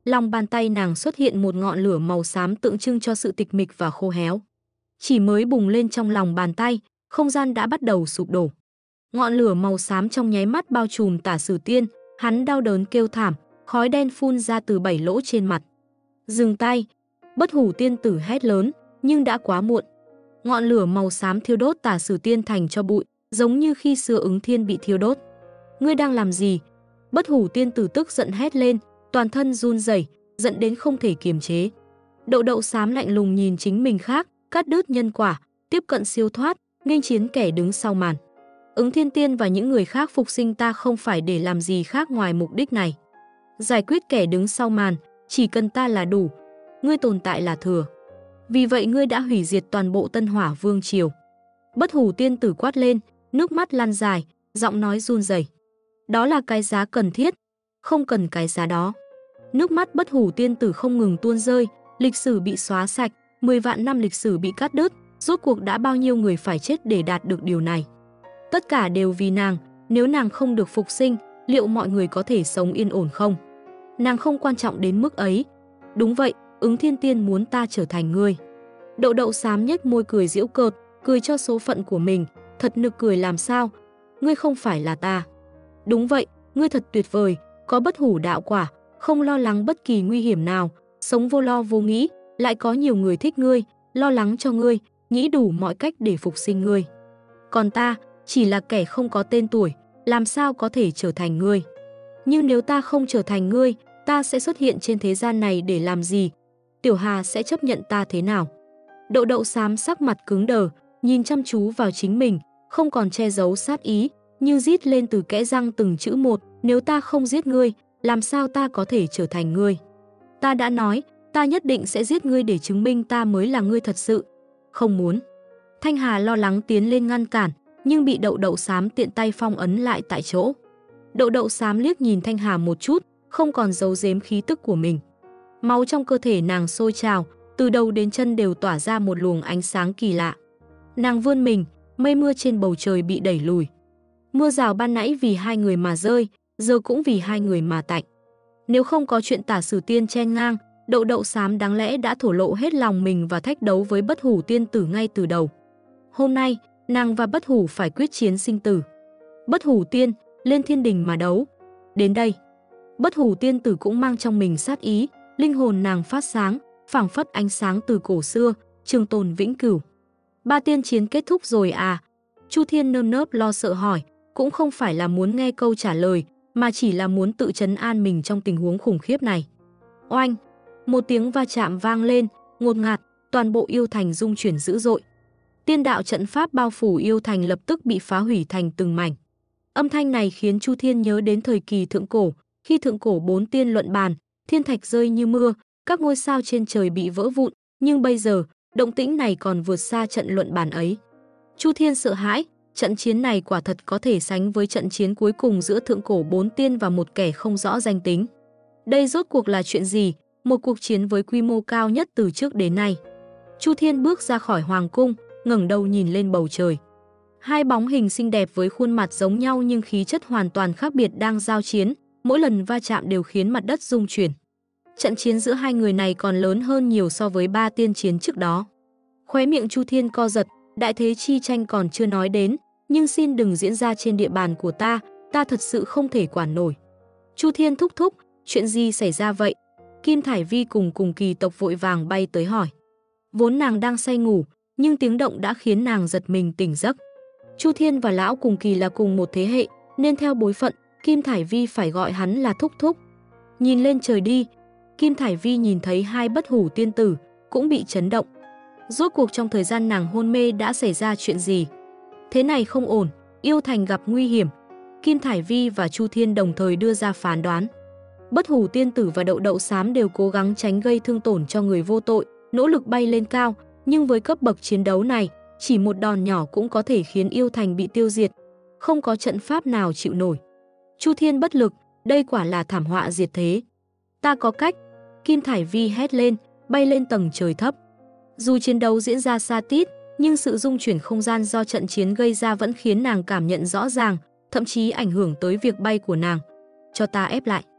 lòng bàn tay nàng xuất hiện một ngọn lửa màu xám tượng trưng cho sự tịch mịch và khô héo. Chỉ mới bùng lên trong lòng bàn tay, không gian đã bắt đầu sụp đổ. Ngọn lửa màu xám trong nháy mắt bao trùm Tả Sử Tiên, hắn đau đớn kêu thảm, khói đen phun ra từ 7 lỗ trên mặt. Dừng tay, Bất Hủ Tiên tử hét lớn, nhưng đã quá muộn. Ngọn lửa màu xám thiêu đốt Tả Sử Tiên thành cho bụi, giống như khi xưa Ứng Thiên bị thiêu đốt. Ngươi đang làm gì? Bất Hủ Tiên tử tức giận hét lên, toàn thân run rẩy, giận đến không thể kiềm chế. Đậu đậu xám lạnh lùng nhìn chính mình khác, cắt đứt nhân quả, tiếp cận siêu thoát, nghênh chiến kẻ đứng sau màn. Ứng Thiên Tiên và những người khác phục sinh ta không phải để làm gì khác ngoài mục đích này. Giải quyết kẻ đứng sau màn, chỉ cần ta là đủ. Ngươi tồn tại là thừa. Vì vậy ngươi đã hủy diệt toàn bộ Tân Hỏa Vương triều. Bất Hủ Tiên tử quát lên, nước mắt lăn dài, giọng nói run rẩy. Đó là cái giá cần thiết, không cần cái giá đó. Nước mắt Bất Hủ Tiên tử không ngừng tuôn rơi, lịch sử bị xóa sạch, 10 vạn năm lịch sử bị cắt đứt, rốt cuộc đã bao nhiêu người phải chết để đạt được điều này. Tất cả đều vì nàng, nếu nàng không được phục sinh, liệu mọi người có thể sống yên ổn không? Nàng không quan trọng đến mức ấy. Đúng vậy, Ứng Thiên Tiên muốn ta trở thành ngươi. Đậu đậu xám nhếch môi cười giễu cợt, cười cho số phận của mình, thật nực cười làm sao? Ngươi không phải là ta. Đúng vậy, ngươi thật tuyệt vời, có bất hủ đạo quả, không lo lắng bất kỳ nguy hiểm nào, sống vô lo vô nghĩ, lại có nhiều người thích ngươi, lo lắng cho ngươi, nghĩ đủ mọi cách để phục sinh ngươi. Còn ta, chỉ là kẻ không có tên tuổi, làm sao có thể trở thành ngươi? Nhưng nếu ta không trở thành ngươi, ta sẽ xuất hiện trên thế gian này để làm gì? Tiểu Hà sẽ chấp nhận ta thế nào? Đậu đậu xám sắc mặt cứng đờ, nhìn chăm chú vào chính mình, không còn che giấu sát ý, như rít lên từ kẽ răng từng chữ một, nếu ta không giết ngươi, làm sao ta có thể trở thành ngươi? Ta đã nói, ta nhất định sẽ giết ngươi để chứng minh ta mới là ngươi thật sự. Không muốn. Thanh Hà lo lắng tiến lên ngăn cản, nhưng bị đậu đậu xám tiện tay phong ấn lại tại chỗ. Đậu đậu xám liếc nhìn Thanh Hà một chút, không còn giấu giếm khí tức của mình. Máu trong cơ thể nàng sôi trào, từ đầu đến chân đều tỏa ra một luồng ánh sáng kỳ lạ. Nàng vươn mình, mây mưa trên bầu trời bị đẩy lùi. Mưa rào ban nãy vì hai người mà rơi, giờ cũng vì hai người mà tạnh. Nếu không có chuyện Tả Sử Tiên chen ngang, đậu đậu xám đáng lẽ đã thổ lộ hết lòng mình và thách đấu với Bất Hủ Tiên tử ngay từ đầu. Hôm nay, nàng và Bất Hủ phải quyết chiến sinh tử. Bất Hủ Tiên, lên thiên đình mà đấu. Đến đây, Bất Hủ Tiên tử cũng mang trong mình sát ý, linh hồn nàng phát sáng, phảng phất ánh sáng từ cổ xưa, trường tồn vĩnh cửu. Ba tiên chiến kết thúc rồi à? Chu Thiên nơm nớp lo sợ hỏi, cũng không phải là muốn nghe câu trả lời, mà chỉ là muốn tự trấn an mình trong tình huống khủng khiếp này. Oanh! Một tiếng va chạm vang lên, ngột ngạt, toàn bộ yêu thành rung chuyển dữ dội. Tiên đạo trận pháp bao phủ yêu thành lập tức bị phá hủy thành từng mảnh. Âm thanh này khiến Chu Thiên nhớ đến thời kỳ thượng cổ, khi thượng cổ 4 tiên luận bàn, thiên thạch rơi như mưa, các ngôi sao trên trời bị vỡ vụn, nhưng bây giờ, động tĩnh này còn vượt xa trận luận bàn ấy. Chu Thiên sợ hãi, trận chiến này quả thật có thể sánh với trận chiến cuối cùng giữa thượng cổ 4 tiên và một kẻ không rõ danh tính. Đây rốt cuộc là chuyện gì? Một cuộc chiến với quy mô cao nhất từ trước đến nay. Chu Thiên bước ra khỏi hoàng cung, ngẩng đầu nhìn lên bầu trời. Hai bóng hình xinh đẹp với khuôn mặt giống nhau nhưng khí chất hoàn toàn khác biệt đang giao chiến, mỗi lần va chạm đều khiến mặt đất rung chuyển. Trận chiến giữa hai người này còn lớn hơn nhiều so với 3 tiên chiến trước đó. Khóe miệng Chu Thiên co giật, đại thế chi tranh còn chưa nói đến, nhưng xin đừng diễn ra trên địa bàn của ta thật sự không thể quản nổi. Chu Thiên thúc thúc, chuyện gì xảy ra vậy? Kim Thải Vi cùng Kỳ tộc vội vàng bay tới hỏi. Vốn nàng đang say ngủ, nhưng tiếng động đã khiến nàng giật mình tỉnh giấc. Chu Thiên và lão Cùng Kỳ là cùng một thế hệ, nên theo bối phận, Kim Thải Vi phải gọi hắn là thúc thúc. Nhìn lên trời đi, Kim Thải Vi nhìn thấy hai Bất Hủ tiên tử, cũng bị chấn động. Rốt cuộc trong thời gian nàng hôn mê đã xảy ra chuyện gì? Thế này không ổn, yêu thành gặp nguy hiểm. Kim Thải Vi và Chu Thiên đồng thời đưa ra phán đoán. Bất Hủ tiên tử và đậu đậu xám đều cố gắng tránh gây thương tổn cho người vô tội, nỗ lực bay lên cao, nhưng với cấp bậc chiến đấu này, chỉ một đòn nhỏ cũng có thể khiến yêu thành bị tiêu diệt. Không có trận pháp nào chịu nổi. Chu Thiên bất lực, đây quả là thảm họa diệt thế. Ta có cách. Kim Thải Vi hét lên, bay lên tầng trời thấp. Dù chiến đấu diễn ra xa tít, nhưng sự rung chuyển không gian do trận chiến gây ra vẫn khiến nàng cảm nhận rõ ràng, thậm chí ảnh hưởng tới việc bay của nàng. Cho ta ép lại.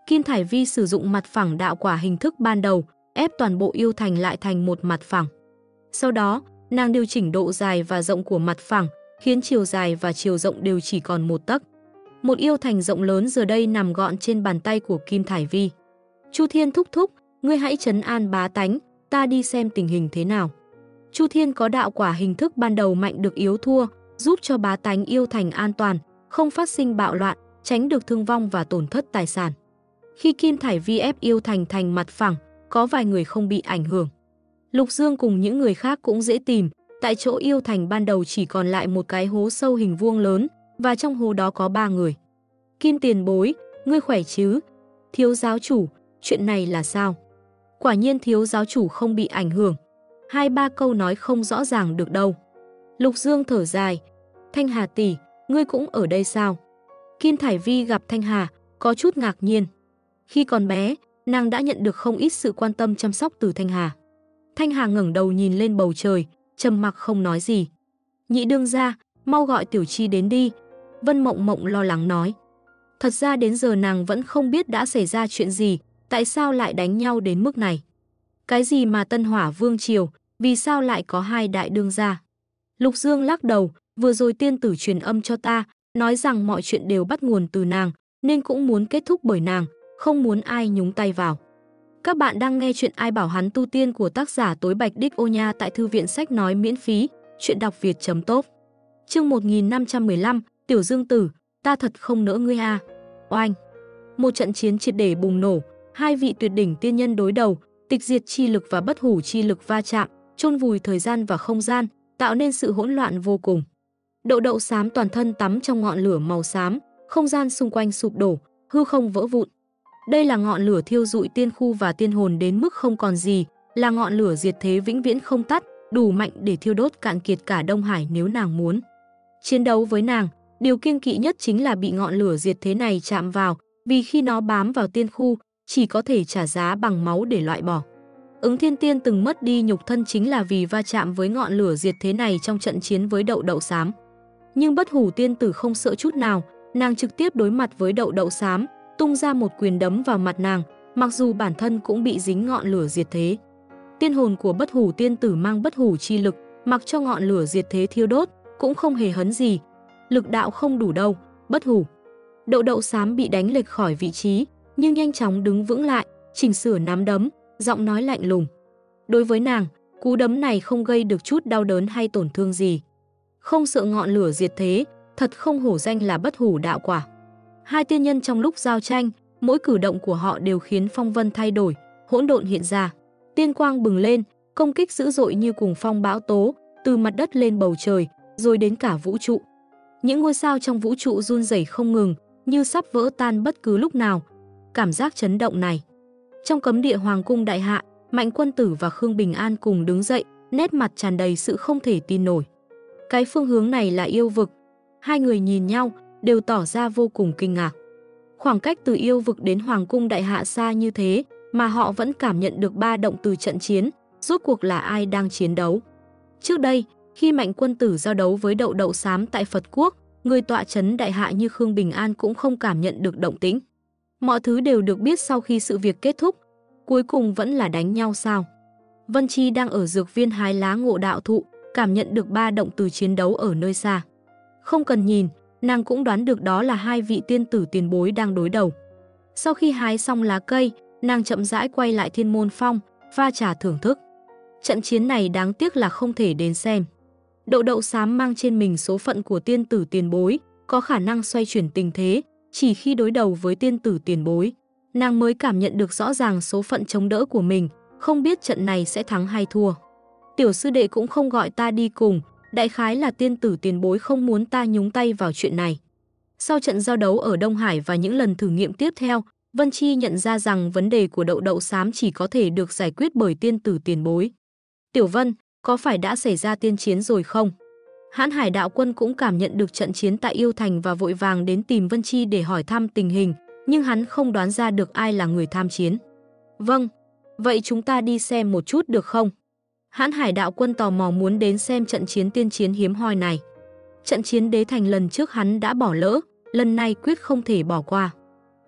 Kim Thải Vi sử dụng mặt phẳng đạo quả hình thức ban đầu, ép toàn bộ yêu thành lại thành một mặt phẳng. Sau đó, nàng điều chỉnh độ dài và rộng của mặt phẳng, khiến chiều dài và chiều rộng đều chỉ còn 1 tấc. Một yêu thành rộng lớn giờ đây nằm gọn trên bàn tay của Kim Thải Vi. Chu Thiên thúc thúc, ngươi hãy trấn an bá tánh, ta đi xem tình hình thế nào. Chu Thiên có đạo quả hình thức ban đầu mạnh được yếu thua, giúp cho bá tánh yêu thành an toàn, không phát sinh bạo loạn, tránh được thương vong và tổn thất tài sản. Khi Kim Thải Vi ép yêu thành thành mặt phẳng, có vài người không bị ảnh hưởng. Lục Dương cùng những người khác cũng dễ tìm, tại chỗ yêu thành ban đầu chỉ còn lại một cái hố sâu hình vuông lớn, và trong hố đó có 3 người. Kim tiền bối, ngươi khỏe chứ? Thiếu giáo chủ, chuyện này là sao? Quả nhiên thiếu giáo chủ không bị ảnh hưởng. 2-3 câu nói không rõ ràng được đâu. Lục Dương thở dài. Thanh Hà tỷ, ngươi cũng ở đây sao? Kim Thải Vi gặp Thanh Hà, có chút ngạc nhiên. Khi còn bé, nàng đã nhận được không ít sự quan tâm chăm sóc từ Thanh Hà. Thanh Hà ngẩng đầu nhìn lên bầu trời, trầm mặc không nói gì. Nhị đương gia, mau gọi Tiểu Chi đến đi. Vân Mộng Mộng lo lắng nói. Thật ra đến giờ nàng vẫn không biết đã xảy ra chuyện gì, tại sao lại đánh nhau đến mức này. Cái gì mà Tân Hỏa Vương Triều, vì sao lại có 2 đại đương gia? Lục Dương lắc đầu, vừa rồi tiên tử truyền âm cho ta, nói rằng mọi chuyện đều bắt nguồn từ nàng, nên cũng muốn kết thúc bởi nàng, không muốn ai nhúng tay vào. Các bạn đang nghe chuyện Ai bảo hắn tu tiên của tác giả Tối Bạch Đích Ô Nha tại thư viện sách nói miễn phí, chuyện đọc việt.top. Chương 1515, Tiểu Dương Tử, ta thật không nỡ ngươi à. Oanh! Một trận chiến triệt để bùng nổ, 2 vị tuyệt đỉnh tiên nhân đối đầu, tịch diệt chi lực và bất hủ chi lực va chạm, chôn vùi thời gian và không gian, tạo nên sự hỗn loạn vô cùng. Đậu đậu xám toàn thân tắm trong ngọn lửa màu xám, không gian xung quanh sụp đổ, hư không vỡ vụn. Đây là ngọn lửa thiêu rụi tiên khu và tiên hồn đến mức không còn gì, là ngọn lửa diệt thế vĩnh viễn không tắt, đủ mạnh để thiêu đốt cạn kiệt cả Đông Hải nếu nàng muốn. Chiến đấu với nàng, điều kiêng kỵ nhất chính là bị ngọn lửa diệt thế này chạm vào, vì khi nó bám vào tiên khu, chỉ có thể trả giá bằng máu để loại bỏ. Ứng Thiên Tiên từng mất đi nhục thân chính là vì va chạm với ngọn lửa diệt thế này trong trận chiến với đậu đậu xám. Nhưng bất hủ tiên tử không sợ chút nào, nàng trực tiếp đối mặt với đậu đậu xám, tung ra một quyền đấm vào mặt nàng, mặc dù bản thân cũng bị dính ngọn lửa diệt thế. Tiên hồn của bất hủ tiên tử mang bất hủ chi lực, mặc cho ngọn lửa diệt thế thiêu đốt, cũng không hề hấn gì. Lực đạo không đủ đâu, bất hủ. Đậu đậu xám bị đánh lệch khỏi vị trí, nhưng nhanh chóng đứng vững lại, chỉnh sửa nắm đấm, giọng nói lạnh lùng. Đối với nàng, cú đấm này không gây được chút đau đớn hay tổn thương gì. Không sợ ngọn lửa diệt thế, thật không hổ danh là bất hủ đạo quả. 2 tiên nhân trong lúc giao tranh, mỗi cử động của họ đều khiến phong vân thay đổi, hỗn độn hiện ra. Tiên quang bừng lên, công kích dữ dội như cùng phong bão tố, từ mặt đất lên bầu trời, rồi đến cả vũ trụ. Những ngôi sao trong vũ trụ run rẩy không ngừng, như sắp vỡ tan bất cứ lúc nào. Cảm giác chấn động này. Trong cấm địa Hoàng cung đại hạ, Mạnh Quân Tử và Khương Bình An cùng đứng dậy, nét mặt tràn đầy sự không thể tin nổi. Cái phương hướng này là yêu vực. 2 người nhìn nhau, đều tỏ ra vô cùng kinh ngạc. Khoảng cách từ yêu vực đến Hoàng cung đại hạ xa như thế, mà họ vẫn cảm nhận được ba động từ trận chiến, rốt cuộc là ai đang chiến đấu. Trước đây, khi Mạnh Quân Tử giao đấu với đậu đậu xám tại Phật Quốc, người tọa trấn đại hạ như Khương Bình An cũng không cảm nhận được động tĩnh. Mọi thứ đều được biết sau khi sự việc kết thúc, cuối cùng vẫn là đánh nhau sao. Vân Chi đang ở dược viên hái lá ngộ đạo thụ, cảm nhận được ba động từ chiến đấu ở nơi xa. Không cần nhìn, nàng cũng đoán được đó là 2 vị tiên tử tiền bối đang đối đầu. Sau khi hái xong lá cây, nàng chậm rãi quay lại Thiên Môn Phong, pha trà thưởng thức. Trận chiến này đáng tiếc là không thể đến xem. Đậu đậu xám mang trên mình số phận của tiên tử tiền bối, có khả năng xoay chuyển tình thế, chỉ khi đối đầu với tiên tử tiền bối, nàng mới cảm nhận được rõ ràng số phận chống đỡ của mình, không biết trận này sẽ thắng hay thua. Tiểu sư đệ cũng không gọi ta đi cùng, đại khái là tiên tử tiền bối không muốn ta nhúng tay vào chuyện này. Sau trận giao đấu ở Đông Hải và những lần thử nghiệm tiếp theo, Vân Chi nhận ra rằng vấn đề của đậu đậu xám chỉ có thể được giải quyết bởi tiên tử tiền bối. Tiểu Vân, có phải đã xảy ra tiên chiến rồi không? Hãn Hải đạo quân cũng cảm nhận được trận chiến tại Yêu Thành và vội vàng đến tìm Vân Chi để hỏi thăm tình hình, nhưng hắn không đoán ra được ai là người tham chiến. Vâng, vậy chúng ta đi xem một chút được không? Hãn Hải đạo quân tò mò muốn đến xem trận chiến tiên chiến hiếm hoi này. Trận chiến Đế Thành lần trước hắn đã bỏ lỡ, lần này quyết không thể bỏ qua.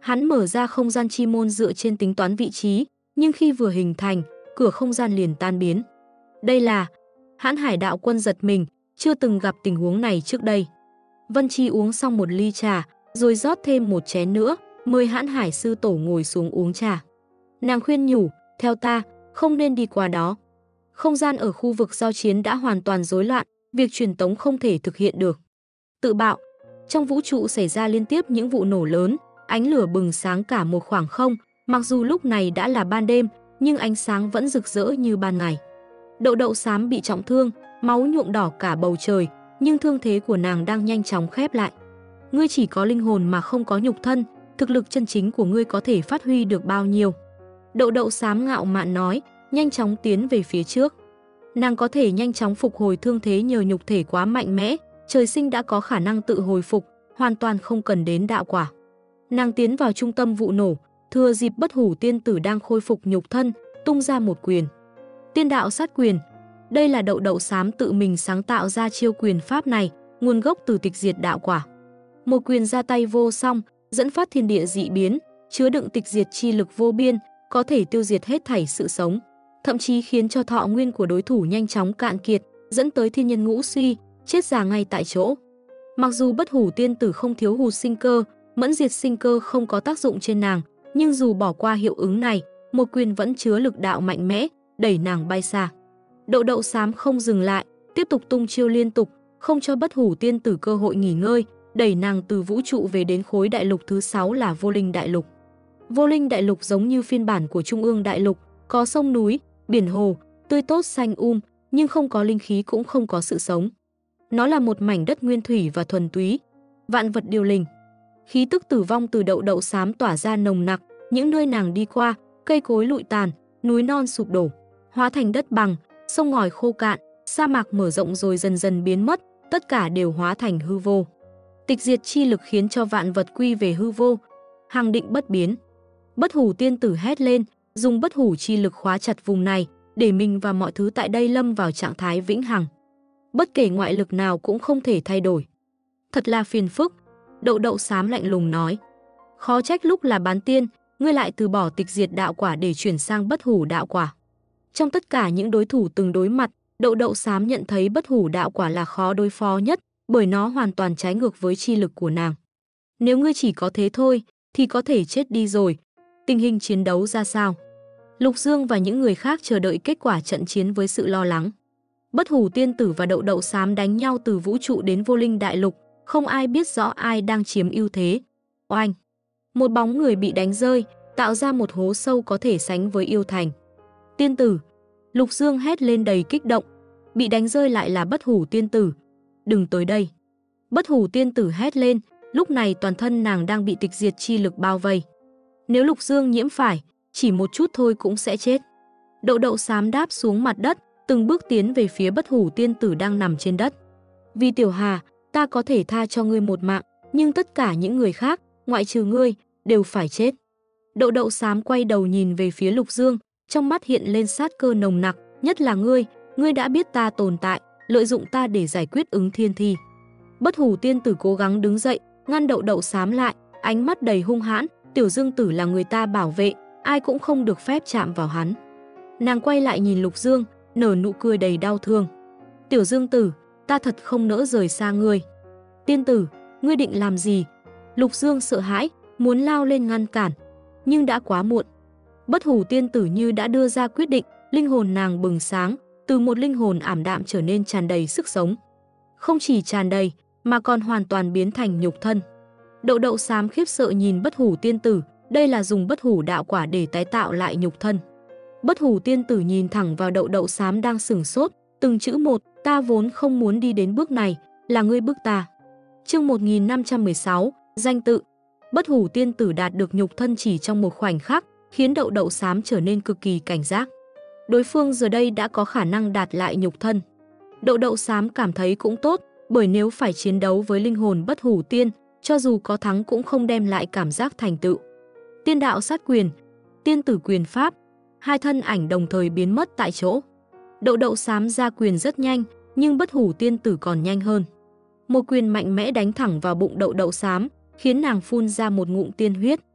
Hắn mở ra không gian chi môn dựa trên tính toán vị trí, nhưng khi vừa hình thành, cửa không gian liền tan biến. Đây là... Hãn Hải đạo quân giật mình, chưa từng gặp tình huống này trước đây. Vân Chi uống xong một ly trà, rồi rót thêm một chén nữa, mời Hãn Hải sư tổ ngồi xuống uống trà. Nàng khuyên nhủ, theo ta, không nên đi qua đó. Không gian ở khu vực giao chiến đã hoàn toàn rối loạn, việc truyền tống không thể thực hiện được. Tự bạo, trong vũ trụ xảy ra liên tiếp những vụ nổ lớn, ánh lửa bừng sáng cả một khoảng không, mặc dù lúc này đã là ban đêm, nhưng ánh sáng vẫn rực rỡ như ban ngày. Đậu đậu xám bị trọng thương, máu nhuộm đỏ cả bầu trời, nhưng thương thế của nàng đang nhanh chóng khép lại. Ngươi chỉ có linh hồn mà không có nhục thân, thực lực chân chính của ngươi có thể phát huy được bao nhiêu? Đậu đậu xám ngạo mạn nói, nhanh chóng tiến về phía trước. Nàng có thể nhanh chóng phục hồi thương thế nhờ nhục thể quá mạnh mẽ, trời sinh đã có khả năng tự hồi phục, hoàn toàn không cần đến đạo quả. Nàng tiến vào trung tâm vụ nổ, thừa dịp Bất Hủ tiên tử đang khôi phục nhục thân, tung ra một quyền. Tiên đạo sát quyền. Đây là đậu đậu xám tự mình sáng tạo ra chiêu quyền pháp này, nguồn gốc từ tịch diệt đạo quả. Một quyền ra tay vô song, dẫn phát thiên địa dị biến, chứa đựng tịch diệt chi lực vô biên, có thể tiêu diệt hết thảy sự sống, thậm chí khiến cho thọ nguyên của đối thủ nhanh chóng cạn kiệt, dẫn tới thiên nhân ngũ suy, chết già ngay tại chỗ. Mặc dù Bất Hủ tiên tử không thiếu hụt sinh cơ, mẫn diệt sinh cơ không có tác dụng trên nàng, nhưng dù bỏ qua hiệu ứng này, một quyền vẫn chứa lực đạo mạnh mẽ, đẩy nàng bay xa. Đậu đậu xám không dừng lại, tiếp tục tung chiêu liên tục, không cho Bất Hủ tiên tử cơ hội nghỉ ngơi, đẩy nàng từ vũ trụ về đến khối đại lục thứ 6 là Vô Linh đại lục. Vô Linh đại lục giống như phiên bản của Trung ương đại lục, có sông núi, biển hồ, tươi tốt xanh nhưng không có linh khí cũng không có sự sống. Nó là một mảnh đất nguyên thủy và thuần túy, vạn vật điều linh. Khí tức tử vong từ đậu đậu xám tỏa ra nồng nặc, những nơi nàng đi qua, cây cối lụi tàn, núi non sụp đổ, hóa thành đất bằng, sông ngòi khô cạn, sa mạc mở rộng rồi dần dần biến mất, tất cả đều hóa thành hư vô. Tịch diệt chi lực khiến cho vạn vật quy về hư vô, hằng định bất biến. Bất Hủ tiên tử hét lên, dùng bất hủ chi lực khóa chặt vùng này, để mình và mọi thứ tại đây lâm vào trạng thái vĩnh hằng. Bất kể ngoại lực nào cũng không thể thay đổi. Thật là phiền phức, đậu đậu xám lạnh lùng nói. Khó trách lúc là bán tiên, ngươi lại từ bỏ tịch diệt đạo quả để chuyển sang bất hủ đạo quả. Trong tất cả những đối thủ từng đối mặt, đậu đậu xám nhận thấy bất hủ đạo quả là khó đối phó nhất, bởi nó hoàn toàn trái ngược với chi lực của nàng. Nếu ngươi chỉ có thế thôi, thì có thể chết đi rồi. Tình hình chiến đấu ra sao? Lục Dương và những người khác chờ đợi kết quả trận chiến với sự lo lắng. Bất Hủ tiên tử và đậu đậu xám đánh nhau từ vũ trụ đến Vô Linh đại lục, không ai biết rõ ai đang chiếm ưu thế. Oanh! Một bóng người bị đánh rơi, tạo ra một hố sâu có thể sánh với yêu thành. Tiên tử! Lục Dương hét lên đầy kích động. Bị đánh rơi lại là Bất Hủ tiên tử. Đừng tới đây! Bất Hủ tiên tử hét lên, lúc này toàn thân nàng đang bị tịch diệt chi lực bao vây. Nếu Lục Dương nhiễm phải, chỉ một chút thôi cũng sẽ chết. Đậu đậu xám đáp xuống mặt đất, từng bước tiến về phía Bất Hủ tiên tử đang nằm trên đất. Vì Tiểu Hà, ta có thể tha cho ngươi một mạng, nhưng tất cả những người khác, ngoại trừ ngươi, đều phải chết. Đậu đậu xám quay đầu nhìn về phía Lục Dương, trong mắt hiện lên sát cơ nồng nặc, nhất là ngươi đã biết ta tồn tại, lợi dụng ta để giải quyết ứng thiên thi. Bất Hủ tiên tử cố gắng đứng dậy, ngăn đậu đậu xám lại, ánh mắt đầy hung hãn, Tiểu Dương tử là người ta bảo vệ, ai cũng không được phép chạm vào hắn. Nàng quay lại nhìn Lục Dương, nở nụ cười đầy đau thương. Tiểu Dương tử, ta thật không nỡ rời xa ngươi. Tiên tử, ngươi định làm gì? Lục Dương sợ hãi, muốn lao lên ngăn cản, nhưng đã quá muộn. Bất Hủ tiên tử như đã đưa ra quyết định, linh hồn nàng bừng sáng, từ một linh hồn ảm đạm trở nên tràn đầy sức sống. Không chỉ tràn đầy, mà còn hoàn toàn biến thành nhục thân. Đậu đậu xám khiếp sợ nhìn Bất Hủ tiên tử, đây là dùng bất hủ đạo quả để tái tạo lại nhục thân. Bất Hủ tiên tử nhìn thẳng vào đậu đậu xám đang sửng sốt, từng chữ một, ta vốn không muốn đi đến bước này, là ngươi bức ta. Chương 1516, danh tự. Bất Hủ tiên tử đạt được nhục thân chỉ trong một khoảnh khắc, khiến đậu đậu xám trở nên cực kỳ cảnh giác. Đối phương giờ đây đã có khả năng đạt lại nhục thân. Đậu đậu xám cảm thấy cũng tốt, bởi nếu phải chiến đấu với linh hồn bất hủ tiên, cho dù có thắng cũng không đem lại cảm giác thành tựu. Tiên đạo sát quyền, tiên tử quyền pháp, hai thân ảnh đồng thời biến mất tại chỗ. Đậu đậu xám ra quyền rất nhanh, nhưng bất hủ tiên tử còn nhanh hơn. Một quyền mạnh mẽ đánh thẳng vào bụng đậu đậu xám, khiến nàng phun ra một ngụm tiên huyết.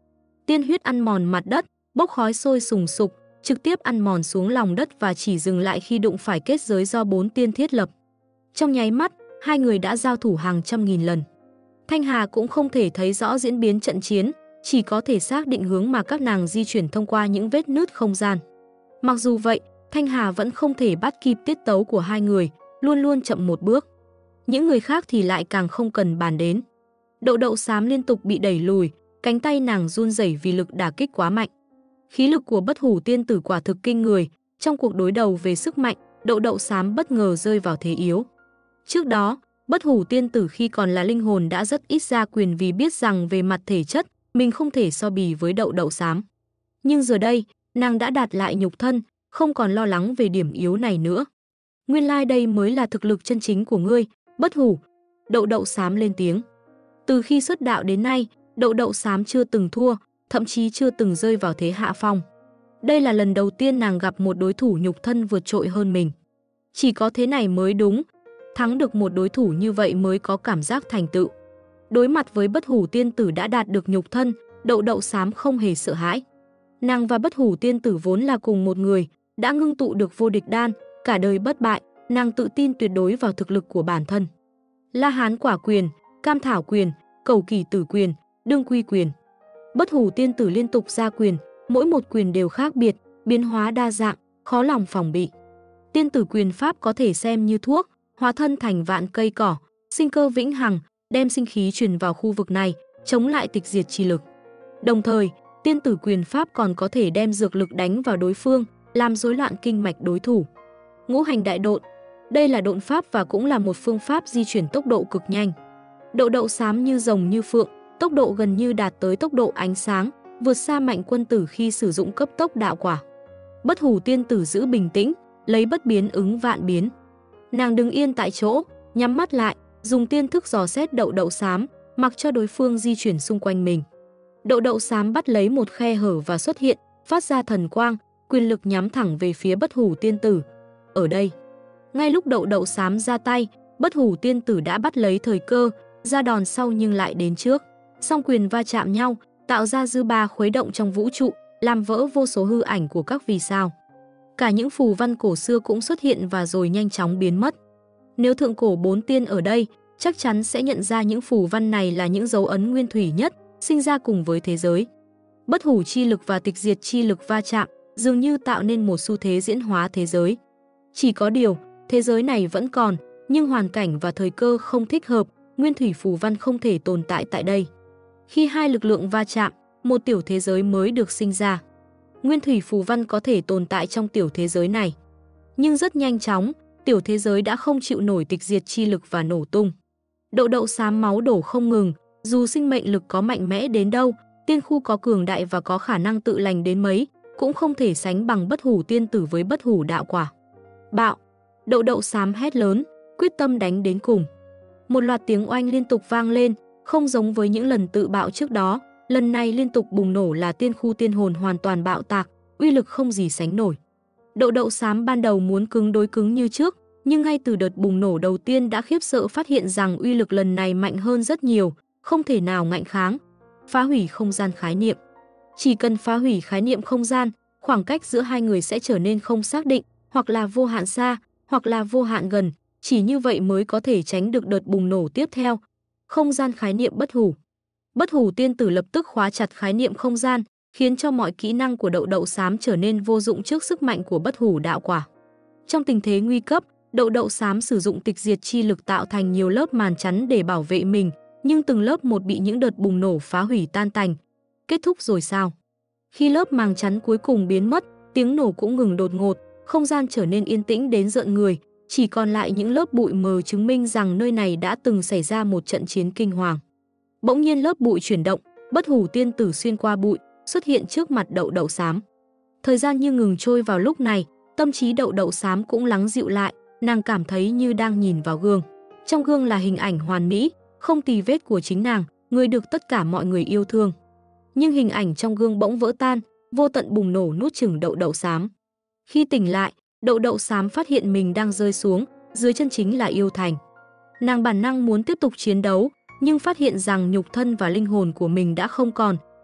Tiên huyết ăn mòn mặt đất, bốc khói sôi sùng sục, trực tiếp ăn mòn xuống lòng đất và chỉ dừng lại khi đụng phải kết giới do 4 tiên thiết lập. Trong nháy mắt, hai người đã giao thủ hàng trăm nghìn lần. Thanh Hà cũng không thể thấy rõ diễn biến trận chiến, chỉ có thể xác định hướng mà các nàng di chuyển thông qua những vết nứt không gian. Mặc dù vậy, Thanh Hà vẫn không thể bắt kịp tiết tấu của hai người, luôn luôn chậm một bước. Những người khác thì lại càng không cần bàn đến. Đậu đậu xám liên tục bị đẩy lùi, cánh tay nàng run rẩy vì lực đả kích quá mạnh. Khí lực của Bất Hủ tiên tử quả thực kinh người, trong cuộc đối đầu về sức mạnh, đậu đậu xám bất ngờ rơi vào thế yếu. Trước đó, Bất Hủ tiên tử khi còn là linh hồn đã rất ít ra quyền vì biết rằng về mặt thể chất, mình không thể so bì với đậu đậu xám. Nhưng giờ đây, nàng đã đạt lại nhục thân, không còn lo lắng về điểm yếu này nữa. Nguyên lai đây mới là thực lực chân chính của ngươi, Bất Hủ. Đậu đậu xám lên tiếng. Từ khi xuất đạo đến nay, đậu đậu xám chưa từng thua, thậm chí chưa từng rơi vào thế hạ phong. Đây là lần đầu tiên nàng gặp một đối thủ nhục thân vượt trội hơn mình. Chỉ có thế này mới đúng, thắng được một đối thủ như vậy mới có cảm giác thành tựu. Đối mặt với Bất Hủ tiên tử đã đạt được nhục thân, đậu đậu xám không hề sợ hãi. Nàng và Bất Hủ tiên tử vốn là cùng một người, đã ngưng tụ được vô địch đan, cả đời bất bại, nàng tự tin tuyệt đối vào thực lực của bản thân. La Hán quả quyền, Cam thảo quyền, Cầu kỳ tử quyền, Đương quy quyền. Bất Hủ tiên tử liên tục ra quyền, mỗi một quyền đều khác biệt, biến hóa đa dạng, khó lòng phòng bị. Tiên tử quyền pháp có thể xem như thuốc, hóa thân thành vạn cây cỏ, sinh cơ vĩnh hằng, đem sinh khí truyền vào khu vực này, chống lại tịch diệt chi lực. Đồng thời, tiên tử quyền pháp còn có thể đem dược lực đánh vào đối phương, làm rối loạn kinh mạch đối thủ. Ngũ hành đại độn, đây là độn pháp và cũng là một phương pháp di chuyển tốc độ cực nhanh. Đậu đậu xám như rồng như phượng, tốc độ gần như đạt tới tốc độ ánh sáng, vượt xa Mạnh quân tử khi sử dụng cấp tốc đạo quả. Bất Hủ tiên tử giữ bình tĩnh, lấy bất biến ứng vạn biến. Nàng đứng yên tại chỗ, nhắm mắt lại, dùng tiên thức dò xét đậu đậu xám, mặc cho đối phương di chuyển xung quanh mình. Đậu đậu xám bắt lấy một khe hở và xuất hiện, phát ra thần quang, quyền lực nhắm thẳng về phía Bất Hủ tiên tử. Ở đây, ngay lúc đậu đậu xám ra tay, Bất Hủ tiên tử đã bắt lấy thời cơ, ra đòn sau nhưng lại đến trước. Song quyền va chạm nhau, tạo ra dư ba khuấy động trong vũ trụ, làm vỡ vô số hư ảnh của các vì sao. Cả những phù văn cổ xưa cũng xuất hiện và rồi nhanh chóng biến mất. Nếu thượng cổ 4 tiên ở đây, chắc chắn sẽ nhận ra những phù văn này là những dấu ấn nguyên thủy nhất, sinh ra cùng với thế giới. Bất hủ chi lực và tịch diệt chi lực va chạm, dường như tạo nên một xu thế diễn hóa thế giới. Chỉ có điều, thế giới này vẫn còn, nhưng hoàn cảnh và thời cơ không thích hợp, nguyên thủy phù văn không thể tồn tại tại đây. Khi hai lực lượng va chạm, một tiểu thế giới mới được sinh ra. Nguyên thủy phù văn có thể tồn tại trong tiểu thế giới này. Nhưng rất nhanh chóng, tiểu thế giới đã không chịu nổi tịch diệt chi lực và nổ tung. Đậu đậu xám máu đổ không ngừng, dù sinh mệnh lực có mạnh mẽ đến đâu, tiên khu có cường đại và có khả năng tự lành đến mấy, cũng không thể sánh bằng bất hủ tiên tử với bất hủ đạo quả. Bạo! Đậu đậu xám hét lớn, quyết tâm đánh đến cùng. Một loạt tiếng oanh liên tục vang lên, không giống với những lần tự bạo trước đó, lần này liên tục bùng nổ là tiên khu tiên hồn hoàn toàn bạo tạc, uy lực không gì sánh nổi. Đậu đậu xám ban đầu muốn cứng đối cứng như trước, nhưng ngay từ đợt bùng nổ đầu tiên đã khiếp sợ phát hiện rằng uy lực lần này mạnh hơn rất nhiều, không thể nào ngạnh kháng. Phá hủy không gian khái niệm. Chỉ cần phá hủy khái niệm không gian, khoảng cách giữa hai người sẽ trở nên không xác định, hoặc là vô hạn xa, hoặc là vô hạn gần, chỉ như vậy mới có thể tránh được đợt bùng nổ tiếp theo. Không gian khái niệm bất hủ. Bất hủ tiên tử lập tức khóa chặt khái niệm không gian, khiến cho mọi kỹ năng của đậu đậu xám trở nên vô dụng trước sức mạnh của bất hủ đạo quả. Trong tình thế nguy cấp, đậu đậu xám sử dụng tịch diệt chi lực tạo thành nhiều lớp màn chắn để bảo vệ mình, nhưng từng lớp một bị những đợt bùng nổ phá hủy tan tành. Kết thúc rồi sao? Khi lớp màng chắn cuối cùng biến mất, tiếng nổ cũng ngừng đột ngột, không gian trở nên yên tĩnh đến rợn người, chỉ còn lại những lớp bụi mờ chứng minh rằng nơi này đã từng xảy ra một trận chiến kinh hoàng. Bỗng nhiên lớp bụi chuyển động, bất hủ tiên tử xuyên qua bụi, xuất hiện trước mặt đậu đậu xám. Thời gian như ngừng trôi vào lúc này, tâm trí đậu đậu xám cũng lắng dịu lại, nàng cảm thấy như đang nhìn vào gương. Trong gương là hình ảnh hoàn mỹ, không tì vết của chính nàng, người được tất cả mọi người yêu thương. Nhưng hình ảnh trong gương bỗng vỡ tan, vô tận bùng nổ nuốt chửng đậu đậu xám. Khi tỉnh lại, đậu đậu xám phát hiện mình đang rơi xuống, dưới chân chính là yêu thành. Nàng bản năng muốn tiếp tục chiến đấu, nhưng phát hiện rằng nhục thân và linh hồn của mình đã không còn,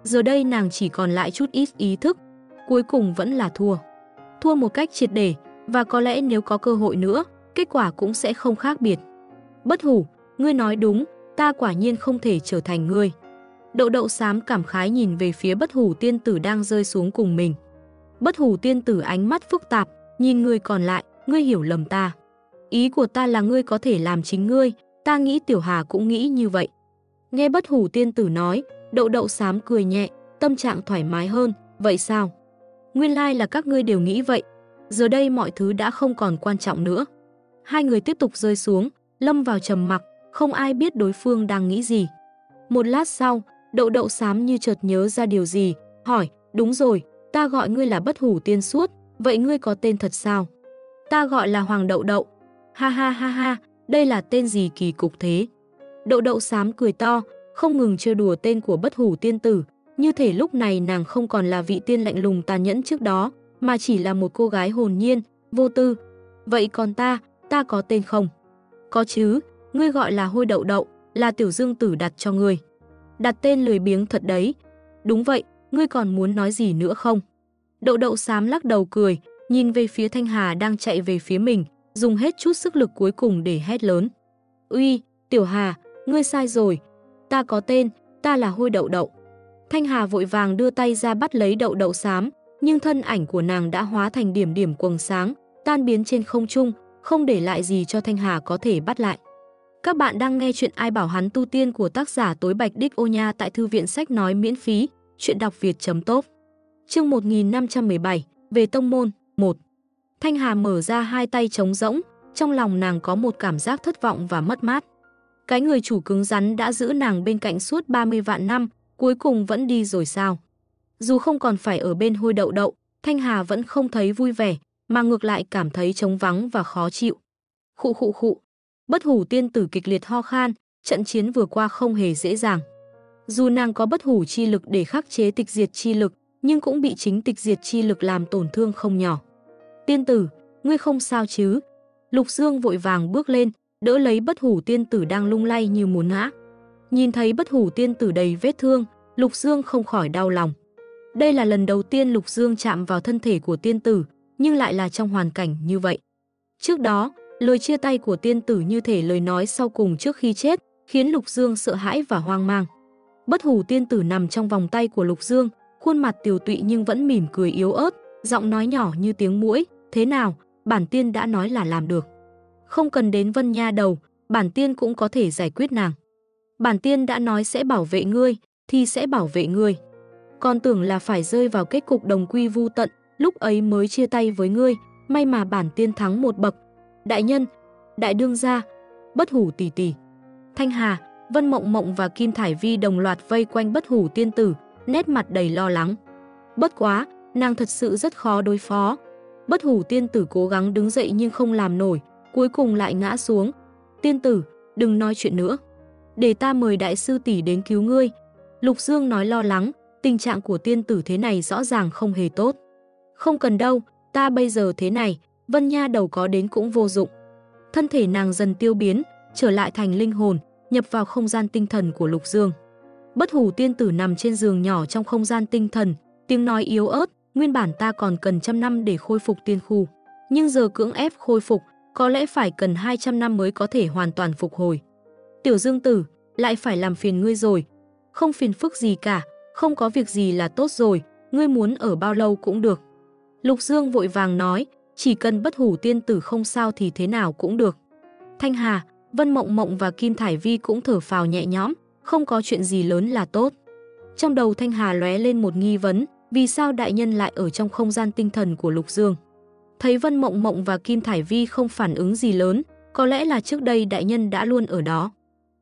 Giờ đây nàng chỉ còn lại chút ít ý thức, cuối cùng vẫn là thua. Thua một cách triệt để, và có lẽ nếu có cơ hội nữa, kết quả cũng sẽ không khác biệt. Bất hủ, ngươi nói đúng, ta quả nhiên không thể trở thành ngươi. Đậu đậu xám cảm khái nhìn về phía bất hủ tiên tử đang rơi xuống cùng mình. Bất hủ tiên tử ánh mắt phức tạp, nhìn người còn lại, ngươi hiểu lầm ta. Ý của ta là ngươi có thể làm chính ngươi, ta nghĩ Tiểu Hà cũng nghĩ như vậy. Nghe bất hủ tiên tử nói, đậu đậu xám cười nhẹ, tâm trạng thoải mái hơn, vậy sao? Nguyên lai là các ngươi đều nghĩ vậy, giờ đây mọi thứ đã không còn quan trọng nữa. Hai người tiếp tục rơi xuống, lâm vào trầm mặc, không ai biết đối phương đang nghĩ gì. Một lát sau, đậu đậu xám như chợt nhớ ra điều gì, hỏi, đúng rồi, ta gọi ngươi là bất hủ tiên suốt, vậy ngươi có tên thật sao? Ta gọi là Hoàng Đậu Đậu. Ha ha ha ha, đây là tên gì kỳ cục thế? Đậu đậu xám cười to, không ngừng trêu đùa tên của bất hủ tiên tử, như thể lúc này nàng không còn là vị tiên lạnh lùng tàn nhẫn trước đó, mà chỉ là một cô gái hồn nhiên, vô tư. Vậy còn ta có tên không? Có chứ, ngươi gọi là Hôi Đậu Đậu, là Tiểu Dương Tử đặt cho ngươi. Đặt tên lười biếng thật đấy. Đúng vậy, ngươi còn muốn nói gì nữa không? Đậu đậu xám lắc đầu cười, nhìn về phía Thanh Hà đang chạy về phía mình, dùng hết chút sức lực cuối cùng để hét lớn. Uy, Tiểu Hà, ngươi sai rồi. Ta có tên, ta là Hôi Đậu Đậu. Thanh Hà vội vàng đưa tay ra bắt lấy đậu đậu xám, nhưng thân ảnh của nàng đã hóa thành điểm điểm quầng sáng, tan biến trên không trung, không để lại gì cho Thanh Hà có thể bắt lại. Các bạn đang nghe chuyện Ai Bảo Hắn Tu Tiên của tác giả Tối Bạch Đích Ô Nha tại thư viện sách nói miễn phí, chuyện đọc việt.top. Chương 1517, về tông môn, 1. Thanh Hà mở ra hai tay trống rỗng, trong lòng nàng có một cảm giác thất vọng và mất mát. Cái người chủ cứng rắn đã giữ nàng bên cạnh suốt 30 vạn năm, cuối cùng vẫn đi rồi sao? Dù không còn phải ở bên Hôi Đậu Đậu, Thanh Hà vẫn không thấy vui vẻ, mà ngược lại cảm thấy trống vắng và khó chịu. Khụ khụ khụ. Bất hủ tiên tử kịch liệt ho khan, trận chiến vừa qua không hề dễ dàng. Dù nàng có bất hủ chi lực để khắc chế tịch diệt chi lực, nhưng cũng bị chính tịch diệt chi lực làm tổn thương không nhỏ. Tiên tử, ngươi không sao chứ? Lục Dương vội vàng bước lên, đỡ lấy bất hủ tiên tử đang lung lay như muốn ngã. Nhìn thấy bất hủ tiên tử đầy vết thương, Lục Dương không khỏi đau lòng. Đây là lần đầu tiên Lục Dương chạm vào thân thể của tiên tử, nhưng lại là trong hoàn cảnh như vậy. Trước đó, lời chia tay của tiên tử như thể lời nói sau cùng trước khi chết, khiến Lục Dương sợ hãi và hoang mang. Bất hủ tiên tử nằm trong vòng tay của Lục Dương, khuôn mặt tiều tụy nhưng vẫn mỉm cười yếu ớt, giọng nói nhỏ như tiếng muỗi, thế nào, bản tiên đã nói là làm được. Không cần đến Vân Nha Đầu, bản tiên cũng có thể giải quyết nàng. Bản tiên đã nói sẽ bảo vệ ngươi, thì sẽ bảo vệ ngươi. Còn tưởng là phải rơi vào kết cục đồng quy vu tận, lúc ấy mới chia tay với ngươi, may mà bản tiên thắng một bậc. Đại nhân, đại đương gia, bất hủ tỷ tỷ. Thanh Hà, Vân Mộng Mộng và Kim Thải Vi đồng loạt vây quanh bất hủ tiên tử, nét mặt đầy lo lắng. Bất quá, nàng thật sự rất khó đối phó. Bất hủ tiên tử cố gắng đứng dậy nhưng không làm nổi, cuối cùng lại ngã xuống. Tiên tử, đừng nói chuyện nữa. Để ta mời đại sư tỷ đến cứu ngươi. Lục Dương nói lo lắng, tình trạng của tiên tử thế này rõ ràng không hề tốt. Không cần đâu, ta bây giờ thế này, Vân Nha Đầu có đến cũng vô dụng. Thân thể nàng dần tiêu biến, trở lại thành linh hồn, nhập vào không gian tinh thần của Lục Dương. Bất hủ tiên tử nằm trên giường nhỏ trong không gian tinh thần, tiếng nói yếu ớt, nguyên bản ta còn cần trăm năm để khôi phục tiên khu. Nhưng giờ cưỡng ép khôi phục, có lẽ phải cần 200 năm mới có thể hoàn toàn phục hồi. Tiểu Dương Tử, lại phải làm phiền ngươi rồi. Không phiền phức gì cả, không có việc gì là tốt rồi, ngươi muốn ở bao lâu cũng được. Lục Dương vội vàng nói, chỉ cần bất hủ tiên tử không sao thì thế nào cũng được. Thanh Hà, Vân Mộng Mộng và Kim Thải Vi cũng thở phào nhẹ nhõm, không có chuyện gì lớn là tốt. Trong đầu Thanh Hà lóe lên một nghi vấn, vì sao đại nhân lại ở trong không gian tinh thần của Lục Dương? Thấy Vân Mộng Mộng và Kim Thải Vi không phản ứng gì lớn, có lẽ là trước đây đại nhân đã luôn ở đó.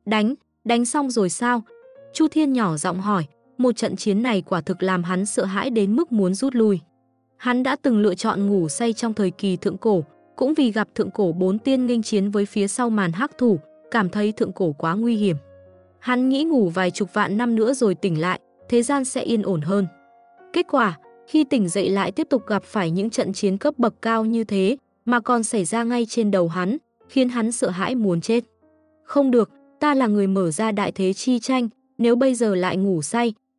Đánh xong rồi sao? Chu Thiên nhỏ giọng hỏi, một trận chiến này quả thực làm hắn sợ hãi đến mức muốn rút lui. Hắn đã từng lựa chọn ngủ say trong thời kỳ thượng cổ, cũng vì gặp thượng cổ 4 tiên nghênh chiến với phía sau màn hắc thủ, cảm thấy thượng cổ quá nguy hiểm. Hắn nghĩ ngủ vài chục vạn năm nữa rồi tỉnh lại, thế gian sẽ yên ổn hơn. Kết quả, khi tỉnh dậy lại tiếp tục gặp phải những trận chiến cấp bậc cao như thế, mà còn xảy ra ngay trên đầu hắn, khiến hắn sợ hãi muốn chết. Không được, ta là người mở ra đại thế chi tranh, nếu bây giờ lại ngủ say,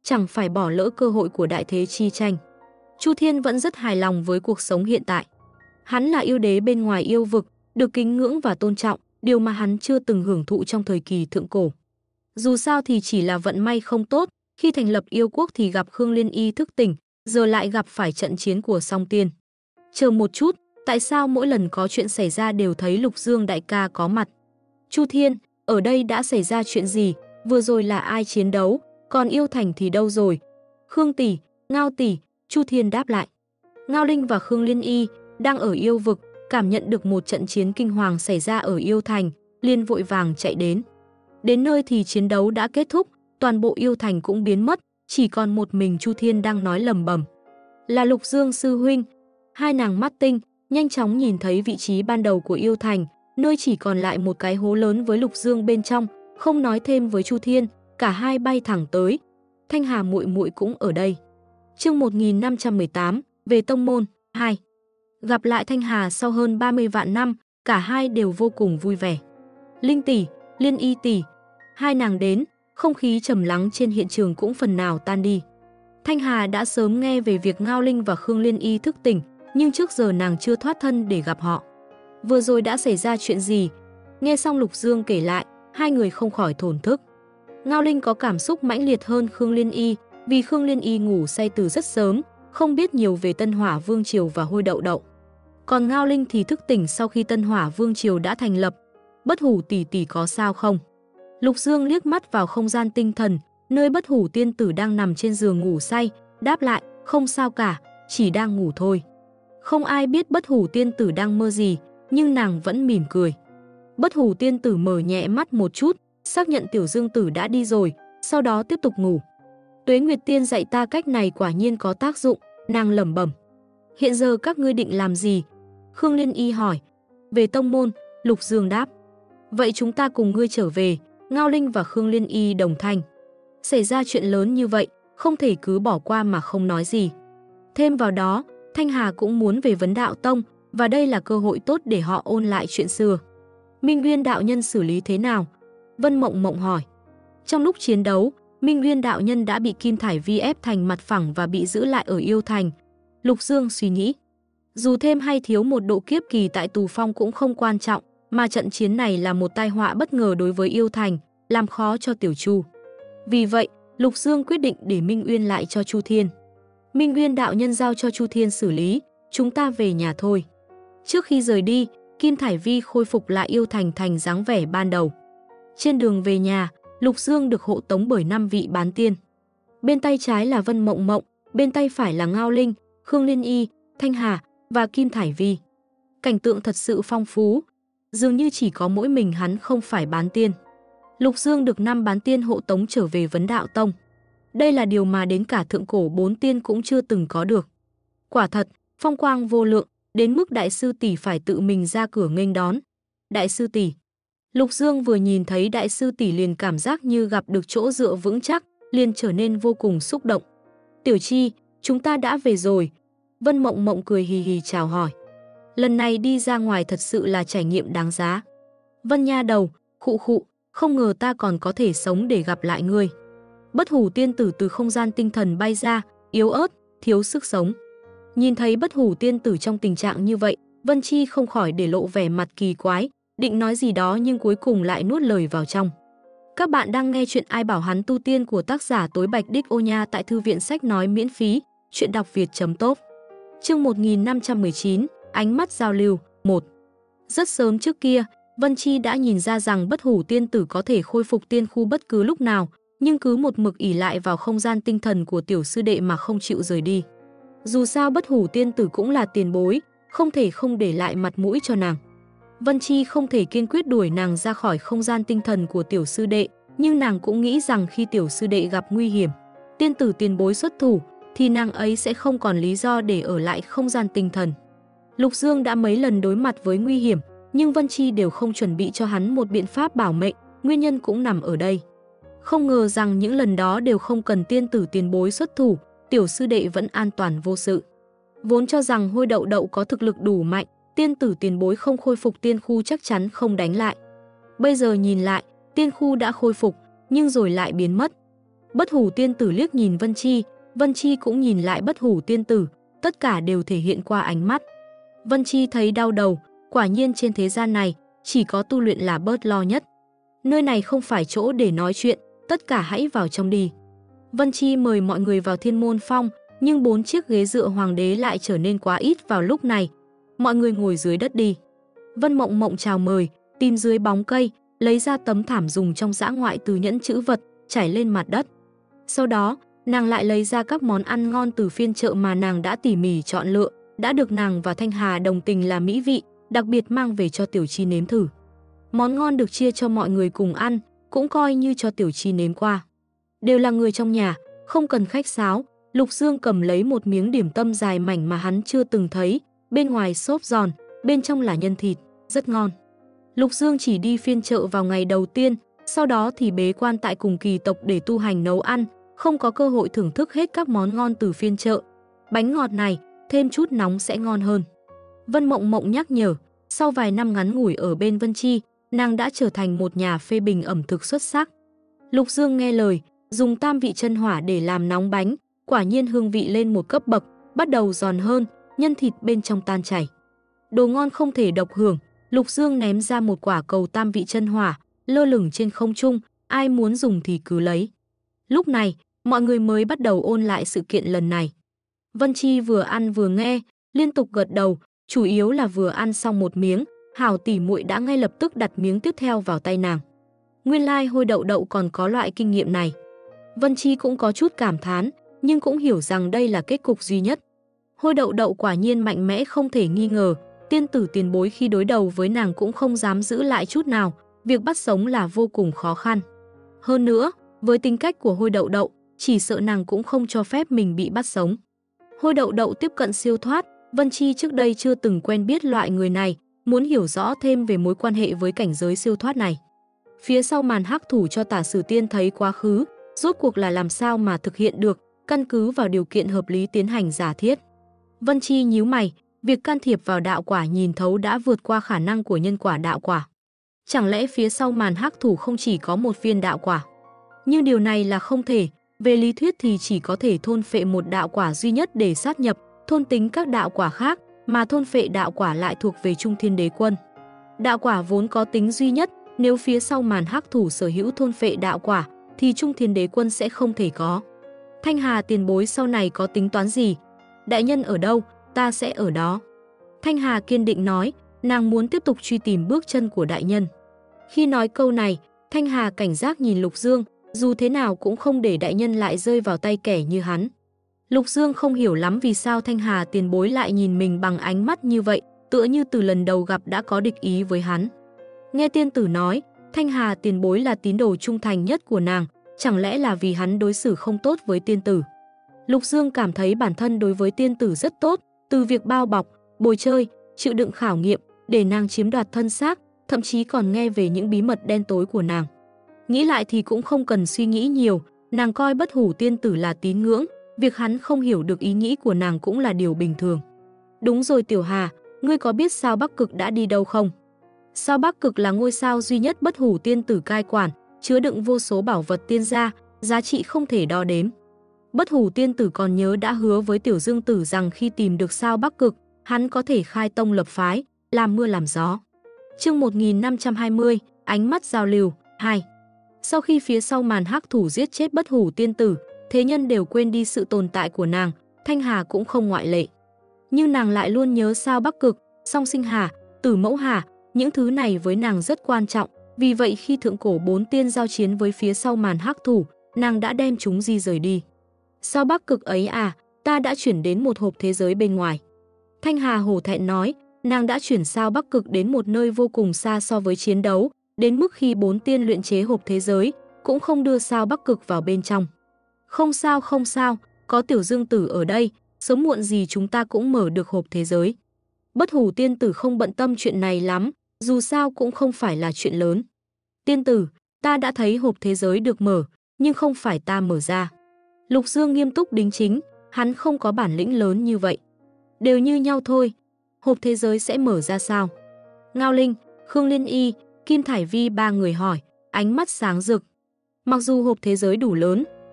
chẳng phải bỏ lỡ cơ hội của đại thế chi tranh. Chu Thiên vẫn rất hài lòng với cuộc sống hiện tại. Hắn là yêu đế bên ngoài yêu vực, được kính ngưỡng và tôn trọng, điều mà hắn chưa từng hưởng thụ trong thời kỳ thượng cổ. Dù sao thì chỉ là vận may không tốt, khi thành lập yêu quốc thì gặp Khương Liên Y thức tỉnh, giờ lại gặp phải trận chiến của Song Tiên. Chờ một chút, tại sao mỗi lần có chuyện xảy ra đều thấy Lục Dương đại ca có mặt? Chu Thiên, ở đây đã xảy ra chuyện gì? Vừa rồi là ai chiến đấu? Còn yêu thành thì đâu rồi? Khương tỷ, Ngao tỷ, Chu Thiên đáp lại. Ngao Linh và Khương Liên Y đang ở yêu vực, cảm nhận được một trận chiến kinh hoàng xảy ra ở yêu thành, liền vội vàng chạy đến. Đến nơi thì chiến đấu đã kết thúc, toàn bộ yêu thành cũng biến mất, chỉ còn một mình Chu Thiên đang nói lầm bầm. Là Lục Dương sư huynh. Hai nàng mắt tinh, nhanh chóng nhìn thấy vị trí ban đầu của yêu thành, nơi chỉ còn lại một cái hố lớn với Lục Dương bên trong, không nói thêm với Chu Thiên, cả hai bay thẳng tới. Thanh Hà muội muội cũng ở đây. Chương 1518, về tông môn 2. Gặp lại Thanh Hà sau hơn 30 vạn năm, cả hai đều vô cùng vui vẻ. Linh tỷ, Liên Y tỷ, hai nàng đến, không khí trầm lắng trên hiện trường cũng phần nào tan đi. Thanh Hà đã sớm nghe về việc Ngao Linh và Khương Liên Y thức tỉnh, nhưng trước giờ nàng chưa thoát thân để gặp họ. Vừa rồi đã xảy ra chuyện gì? Nghe xong Lục Dương kể lại, hai người không khỏi thổn thức. Ngao Linh có cảm xúc mãnh liệt hơn Khương Liên Y, vì Khương Liên Y ngủ say từ rất sớm, không biết nhiều về Tân Hỏa Vương Triều và Hôi Đậu Đậu. Còn Ngao Linh thì thức tỉnh sau khi Tân Hỏa Vương Triều đã thành lập. Bất Hủ tỷ tỷ có sao không? Lục Dương liếc mắt vào không gian tinh thần, nơi Bất Hủ tiên tử đang nằm trên giường ngủ say, đáp lại, không sao cả, chỉ đang ngủ thôi. Không ai biết Bất Hủ tiên tử đang mơ gì, nhưng nàng vẫn mỉm cười. Bất Hủ tiên tử mở nhẹ mắt một chút, xác nhận Tiểu Dương tử đã đi rồi, sau đó tiếp tục ngủ. Tuế Nguyệt Tiên dạy ta cách này quả nhiên có tác dụng, nàng lẩm bẩm. Hiện giờ các ngươi định làm gì? Khương Liên Y hỏi. Về tông môn, Lục Dương đáp. Vậy chúng ta cùng ngươi trở về. Ngao Linh và Khương Liên Y đồng thanh. Xảy ra chuyện lớn như vậy, không thể cứ bỏ qua mà không nói gì. Thêm vào đó, Thanh Hà cũng muốn về Vấn Đạo Tông, và đây là cơ hội tốt để họ ôn lại chuyện xưa. Minh Nguyên đạo nhân xử lý thế nào? Vân Mộng Mộng hỏi. Trong lúc chiến đấu, Minh Nguyên đạo nhân đã bị Kim Thải Vi ép thành mặt phẳng và bị giữ lại ở yêu thành. Lục Dương suy nghĩ. Dù thêm hay thiếu một độ kiếp kỳ tại Tù Phong cũng không quan trọng, mà trận chiến này là một tai họa bất ngờ đối với yêu thành, làm khó cho Tiểu Chu. Vì vậy, Lục Dương quyết định để Minh Uyên lại cho Chu Thiên. Minh Uyên đạo nhân giao cho Chu Thiên xử lý, chúng ta về nhà thôi. Trước khi rời đi, Kim Thải Vi khôi phục lại yêu thành thành dáng vẻ ban đầu. Trên đường về nhà, Lục Dương được hộ tống bởi 5 vị bán tiên. Bên tay trái là Vân Mộng Mộng, bên tay phải là Ngao Linh, Khương Liên Y, Thanh Hà và Kim Thải Vi. Cảnh tượng thật sự phong phú, dường như chỉ có mỗi mình hắn không phải bán tiên. Lục Dương được 5 bán tiên hộ tống trở về Vấn Đạo Tông. Đây là điều mà đến cả thượng cổ 4 tiên cũng chưa từng có được. Quả thật, phong quang vô lượng, đến mức đại sư tỷ phải tự mình ra cửa nghênh đón. Đại sư tỷ. Lục Dương vừa nhìn thấy đại sư tỷ liền cảm giác như gặp được chỗ dựa vững chắc, liền trở nên vô cùng xúc động. Tiểu Chi, chúng ta đã về rồi. Vân Mộng Mộng cười hì hì chào hỏi. Lần này đi ra ngoài thật sự là trải nghiệm đáng giá. Vân nha đầu, khụ khụ, không ngờ ta còn có thể sống để gặp lại ngươi. Bất Hủ tiên tử từ không gian tinh thần bay ra, yếu ớt, thiếu sức sống. Nhìn thấy Bất Hủ tiên tử trong tình trạng như vậy, Vân Chi không khỏi để lộ vẻ mặt kỳ quái, định nói gì đó nhưng cuối cùng lại nuốt lời vào trong. Các bạn đang nghe chuyện Ai bảo hắn tu tiên của tác giả Tối Bạch Đích Ô Nha tại thư viện sách nói miễn phí, chuyện đọc việt.top. Chương 1519, ánh mắt giao lưu 1. Rất sớm trước kia, Vân Chi đã nhìn ra rằng Bất Hủ tiên tử có thể khôi phục tiên khu bất cứ lúc nào, nhưng cứ một mực ỷ lại vào không gian tinh thần của tiểu sư đệ mà không chịu rời đi. Dù sao Bất Hủ tiên tử cũng là tiền bối, không thể không để lại mặt mũi cho nàng. Vân Chi không thể kiên quyết đuổi nàng ra khỏi không gian tinh thần của tiểu sư đệ, nhưng nàng cũng nghĩ rằng khi tiểu sư đệ gặp nguy hiểm, tiên tử tiền bối xuất thủ, thì nàng ấy sẽ không còn lý do để ở lại không gian tinh thần. Lục Dương đã mấy lần đối mặt với nguy hiểm, nhưng Vân Chi đều không chuẩn bị cho hắn một biện pháp bảo mệnh, nguyên nhân cũng nằm ở đây. Không ngờ rằng những lần đó đều không cần tiên tử tiền bối xuất thủ, tiểu sư đệ vẫn an toàn vô sự. Vốn cho rằng Hôi Đậu Đậu có thực lực đủ mạnh, tiên tử tiền bối không khôi phục tiên khu chắc chắn không đánh lại. Bây giờ nhìn lại, tiên khu đã khôi phục, nhưng rồi lại biến mất. Bất Hủ tiên tử liếc nhìn Vân Chi cũng nhìn lại Bất Hủ tiên tử, tất cả đều thể hiện qua ánh mắt. Vân Chi thấy đau đầu, quả nhiên trên thế gian này, chỉ có tu luyện là bớt lo nhất. Nơi này không phải chỗ để nói chuyện, tất cả hãy vào trong đi. Vân Chi mời mọi người vào Thiên Môn Phong, nhưng 4 chiếc ghế dựa hoàng đế lại trở nên quá ít vào lúc này. Mọi người ngồi dưới đất đi. Vân Mộng Mộng chào mời, tìm dưới bóng cây, lấy ra tấm thảm dùng trong dã ngoại từ nhẫn chữ vật, trải lên mặt đất. Sau đó, nàng lại lấy ra các món ăn ngon từ phiên chợ mà nàng đã tỉ mỉ chọn lựa, đã được nàng và Thanh Hà đồng tình là mỹ vị, đặc biệt mang về cho Tiểu Chi nếm thử. Món ngon được chia cho mọi người cùng ăn, cũng coi như cho Tiểu Chi nếm qua. Đều là người trong nhà, không cần khách sáo. Lục Dương cầm lấy một miếng điểm tâm dài mảnh mà hắn chưa từng thấy, bên ngoài xốp giòn, bên trong là nhân thịt, rất ngon. Lục Dương chỉ đi phiên chợ vào ngày đầu tiên, sau đó thì bế quan tại cùng kỳ tộc để tu hành nấu ăn, không có cơ hội thưởng thức hết các món ngon từ phiên chợ. Bánh ngọt này, thêm chút nóng sẽ ngon hơn. Vân Mộng Mộng nhắc nhở, sau vài năm ngắn ngủi ở bên Vân Chi, nàng đã trở thành một nhà phê bình ẩm thực xuất sắc. Lục Dương nghe lời, dùng tam vị chân hỏa để làm nóng bánh, quả nhiên hương vị lên một cấp bậc, bắt đầu giòn hơn, nhân thịt bên trong tan chảy. Đồ ngon không thể độc hưởng, Lục Dương ném ra một quả cầu tam vị chân hỏa, lơ lửng trên không trung, ai muốn dùng thì cứ lấy. Lúc này, mọi người mới bắt đầu ôn lại sự kiện lần này. Vân Chi vừa ăn vừa nghe, liên tục gật đầu, chủ yếu là vừa ăn xong một miếng, Hảo tỷ muội đã ngay lập tức đặt miếng tiếp theo vào tay nàng. Nguyên lai Hôi Đậu Đậu còn có loại kinh nghiệm này. Vân Chi cũng có chút cảm thán, nhưng cũng hiểu rằng đây là kết cục duy nhất. Hôi Đậu Đậu quả nhiên mạnh mẽ không thể nghi ngờ, tiên tử tiền bối khi đối đầu với nàng cũng không dám giữ lại chút nào, việc bắt sống là vô cùng khó khăn. Hơn nữa, với tính cách của Hôi Đậu Đậu, chỉ sợ nàng cũng không cho phép mình bị bắt sống. Hôi Đậu Đậu tiếp cận siêu thoát, Vân Chi trước đây chưa từng quen biết loại người này, muốn hiểu rõ thêm về mối quan hệ với cảnh giới siêu thoát này. Phía sau màn hắc thủ cho Tả Sử Tiên thấy quá khứ, rốt cuộc là làm sao mà thực hiện được, căn cứ vào điều kiện hợp lý tiến hành giả thiết. Vân Chi nhíu mày, việc can thiệp vào đạo quả nhìn thấu đã vượt qua khả năng của nhân quả đạo quả. Chẳng lẽ phía sau màn hắc thủ không chỉ có một viên đạo quả? Nhưng điều này là không thể, về lý thuyết thì chỉ có thể thôn phệ một đạo quả duy nhất để sát nhập, thôn tính các đạo quả khác, mà thôn phệ đạo quả lại thuộc về Trung Thiên Đế Quân. Đạo quả vốn có tính duy nhất, nếu phía sau màn hắc thủ sở hữu thôn phệ đạo quả, thì Trung Thiên Đế Quân sẽ không thể có. Thanh Hà tiền bối sau này có tính toán gì? Đại nhân ở đâu, ta sẽ ở đó. Thanh Hà kiên định nói, nàng muốn tiếp tục truy tìm bước chân của đại nhân. Khi nói câu này, Thanh Hà cảnh giác nhìn Lục Dương, dù thế nào cũng không để đại nhân lại rơi vào tay kẻ như hắn. Lục Dương không hiểu lắm vì sao Thanh Hà tiền bối lại nhìn mình bằng ánh mắt như vậy, tựa như từ lần đầu gặp đã có địch ý với hắn. Nghe tiên tử nói, Thanh Hà tiền bối là tín đồ trung thành nhất của nàng, chẳng lẽ là vì hắn đối xử không tốt với tiên tử? Lục Dương cảm thấy bản thân đối với tiên tử rất tốt, từ việc bao bọc, bồi chơi, chịu đựng khảo nghiệm, để nàng chiếm đoạt thân xác, thậm chí còn nghe về những bí mật đen tối của nàng. Nghĩ lại thì cũng không cần suy nghĩ nhiều, nàng coi Bất Hủ tiên tử là tín ngưỡng, việc hắn không hiểu được ý nghĩ của nàng cũng là điều bình thường. Đúng rồi Tiểu Hà, ngươi có biết sao Bắc Cực đã đi đâu không? Sao Bắc Cực là ngôi sao duy nhất Bất Hủ tiên tử cai quản, chứa đựng vô số bảo vật tiên gia, giá trị không thể đo đếm. Bất Hủ tiên tử còn nhớ đã hứa với Tiểu Dương tử rằng khi tìm được sao Bắc Cực, hắn có thể khai tông lập phái, làm mưa làm gió. Chương 1520, ánh mắt giao lưu 2. Sau khi phía sau màn hắc thủ giết chết Bất Hủ tiên tử, thế nhân đều quên đi sự tồn tại của nàng, Thanh Hà cũng không ngoại lệ. Nhưng nàng lại luôn nhớ sao Bắc Cực, Song Sinh Hà, Tử Mẫu Hà, những thứ này với nàng rất quan trọng, vì vậy khi thượng cổ 4 tiên giao chiến với phía sau màn hắc thủ, nàng đã đem chúng di rời đi. Sao Bắc Cực ấy à, ta đã chuyển đến một hộp thế giới bên ngoài. Thanh Hà hổ thẹn nói, nàng đã chuyển sao Bắc Cực đến một nơi vô cùng xa so với chiến đấu, đến mức khi 4 tiên luyện chế hộp thế giới, cũng không đưa sao Bắc Cực vào bên trong. Không sao, có Tiểu Dương tử ở đây, sớm muộn gì chúng ta cũng mở được hộp thế giới. Bất Hủ tiên tử không bận tâm chuyện này lắm, dù sao cũng không phải là chuyện lớn. Tiên tử, ta đã thấy hộp thế giới được mở, nhưng không phải ta mở ra. Lục Dương nghiêm túc đính chính, hắn không có bản lĩnh lớn như vậy. Đều như nhau thôi, hộp thế giới sẽ mở ra sao? Ngao Linh, Khương Liên Y, Kim Thải Vi ba người hỏi, ánh mắt sáng rực. Mặc dù hộp thế giới đủ lớn,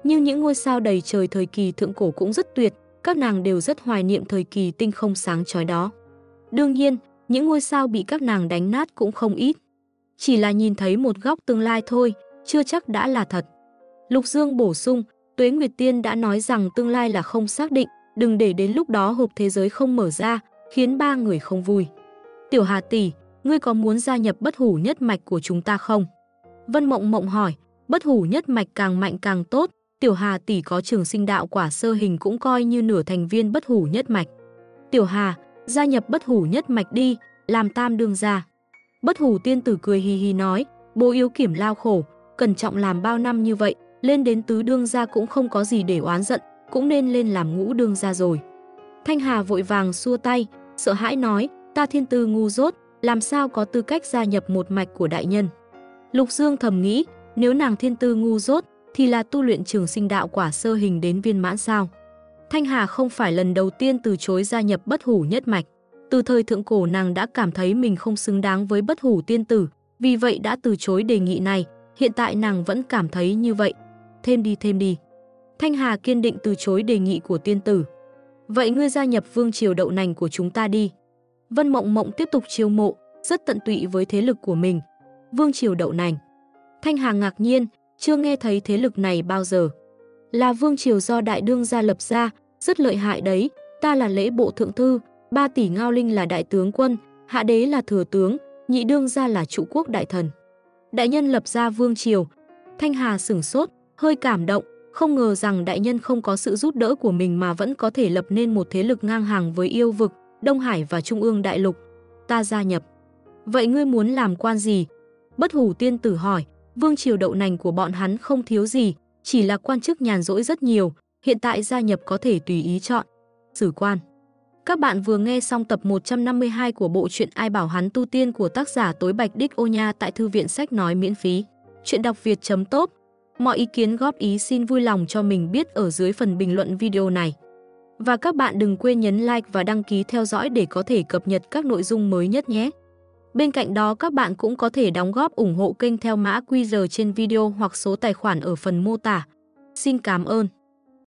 Nhưng những ngôi sao đầy trời thời kỳ thượng cổ cũng rất tuyệt, các nàng đều rất hoài niệm thời kỳ tinh không sáng chói đó. Đương nhiên, những ngôi sao bị các nàng đánh nát cũng không ít. Chỉ là nhìn thấy một góc tương lai thôi, chưa chắc đã là thật. Lục Dương bổ sung, Tuế Nguyệt Tiên đã nói rằng tương lai là không xác định, đừng để đến lúc đó hộp thế giới không mở ra, khiến ba người không vui. Tiểu Hà tỷ, ngươi có muốn gia nhập bất hủ nhất mạch của chúng ta không? Vân Mộng Mộng hỏi, bất hủ nhất mạch càng mạnh càng tốt, Tiểu Hà tỷ có trường sinh đạo quả sơ hình cũng coi như nửa thành viên bất hủ nhất mạch. Tiểu Hà, gia nhập bất hủ nhất mạch đi, làm tam đương gia. Bất hủ tiên tử cười hì hì nói, bố yếu kiểm lao khổ, cẩn trọng làm bao năm như vậy, lên đến tứ đương gia cũng không có gì để oán giận, cũng nên lên làm ngũ đương gia rồi. Thanh Hà vội vàng xua tay, sợ hãi nói, ta thiên tư ngu dốt, làm sao có tư cách gia nhập một mạch của đại nhân. Lục Dương thầm nghĩ, nếu nàng thiên tư ngu dốt, thì là tu luyện trường sinh đạo quả sơ hình đến viên mãn sao. Thanh Hà không phải lần đầu tiên từ chối gia nhập bất hủ nhất mạch. Từ thời thượng cổ nàng đã cảm thấy mình không xứng đáng với bất hủ tiên tử, vì vậy đã từ chối đề nghị này, hiện tại nàng vẫn cảm thấy như vậy. Thêm đi. Thanh Hà kiên định từ chối đề nghị của tiên tử. Vậy ngươi gia nhập vương triều đậu nành của chúng ta đi. Vân Mộng Mộng tiếp tục chiêu mộ, rất tận tụy với thế lực của mình. Vương triều đậu nành. Thanh Hà ngạc nhiên, chưa nghe thấy thế lực này bao giờ. Là vương triều do đại đương gia lập ra, rất lợi hại đấy, ta là lễ bộ thượng thư, 3 tỷ Ngao Linh là đại tướng quân, hạ đế là thừa tướng, nhị đương gia là trụ quốc đại thần. Đại nhân lập ra vương triều. Thanh Hà sửng sốt, hơi cảm động, không ngờ rằng đại nhân không có sự giúp đỡ của mình mà vẫn có thể lập nên một thế lực ngang hàng với yêu vực, Đông Hải và Trung ương đại lục. Ta gia nhập. Vậy ngươi muốn làm quan gì? Bất hủ tiên tử hỏi, vương triều đậu nành của bọn hắn không thiếu gì, chỉ là quan chức nhàn rỗi rất nhiều, hiện tại gia nhập có thể tùy ý chọn. Sử quan. Các bạn vừa nghe xong tập 152 của bộ truyện Ai bảo hắn tu tiên của tác giả Tối Bạch Đích Ô Nha tại thư viện sách nói miễn phí. Chuyện đọc việt.top. Mọi ý kiến góp ý xin vui lòng cho mình biết ở dưới phần bình luận video này. Và các bạn đừng quên nhấn like và đăng ký theo dõi để có thể cập nhật các nội dung mới nhất nhé. Bên cạnh đó các bạn cũng có thể đóng góp ủng hộ kênh theo mã QR trên video hoặc số tài khoản ở phần mô tả. Xin cảm ơn.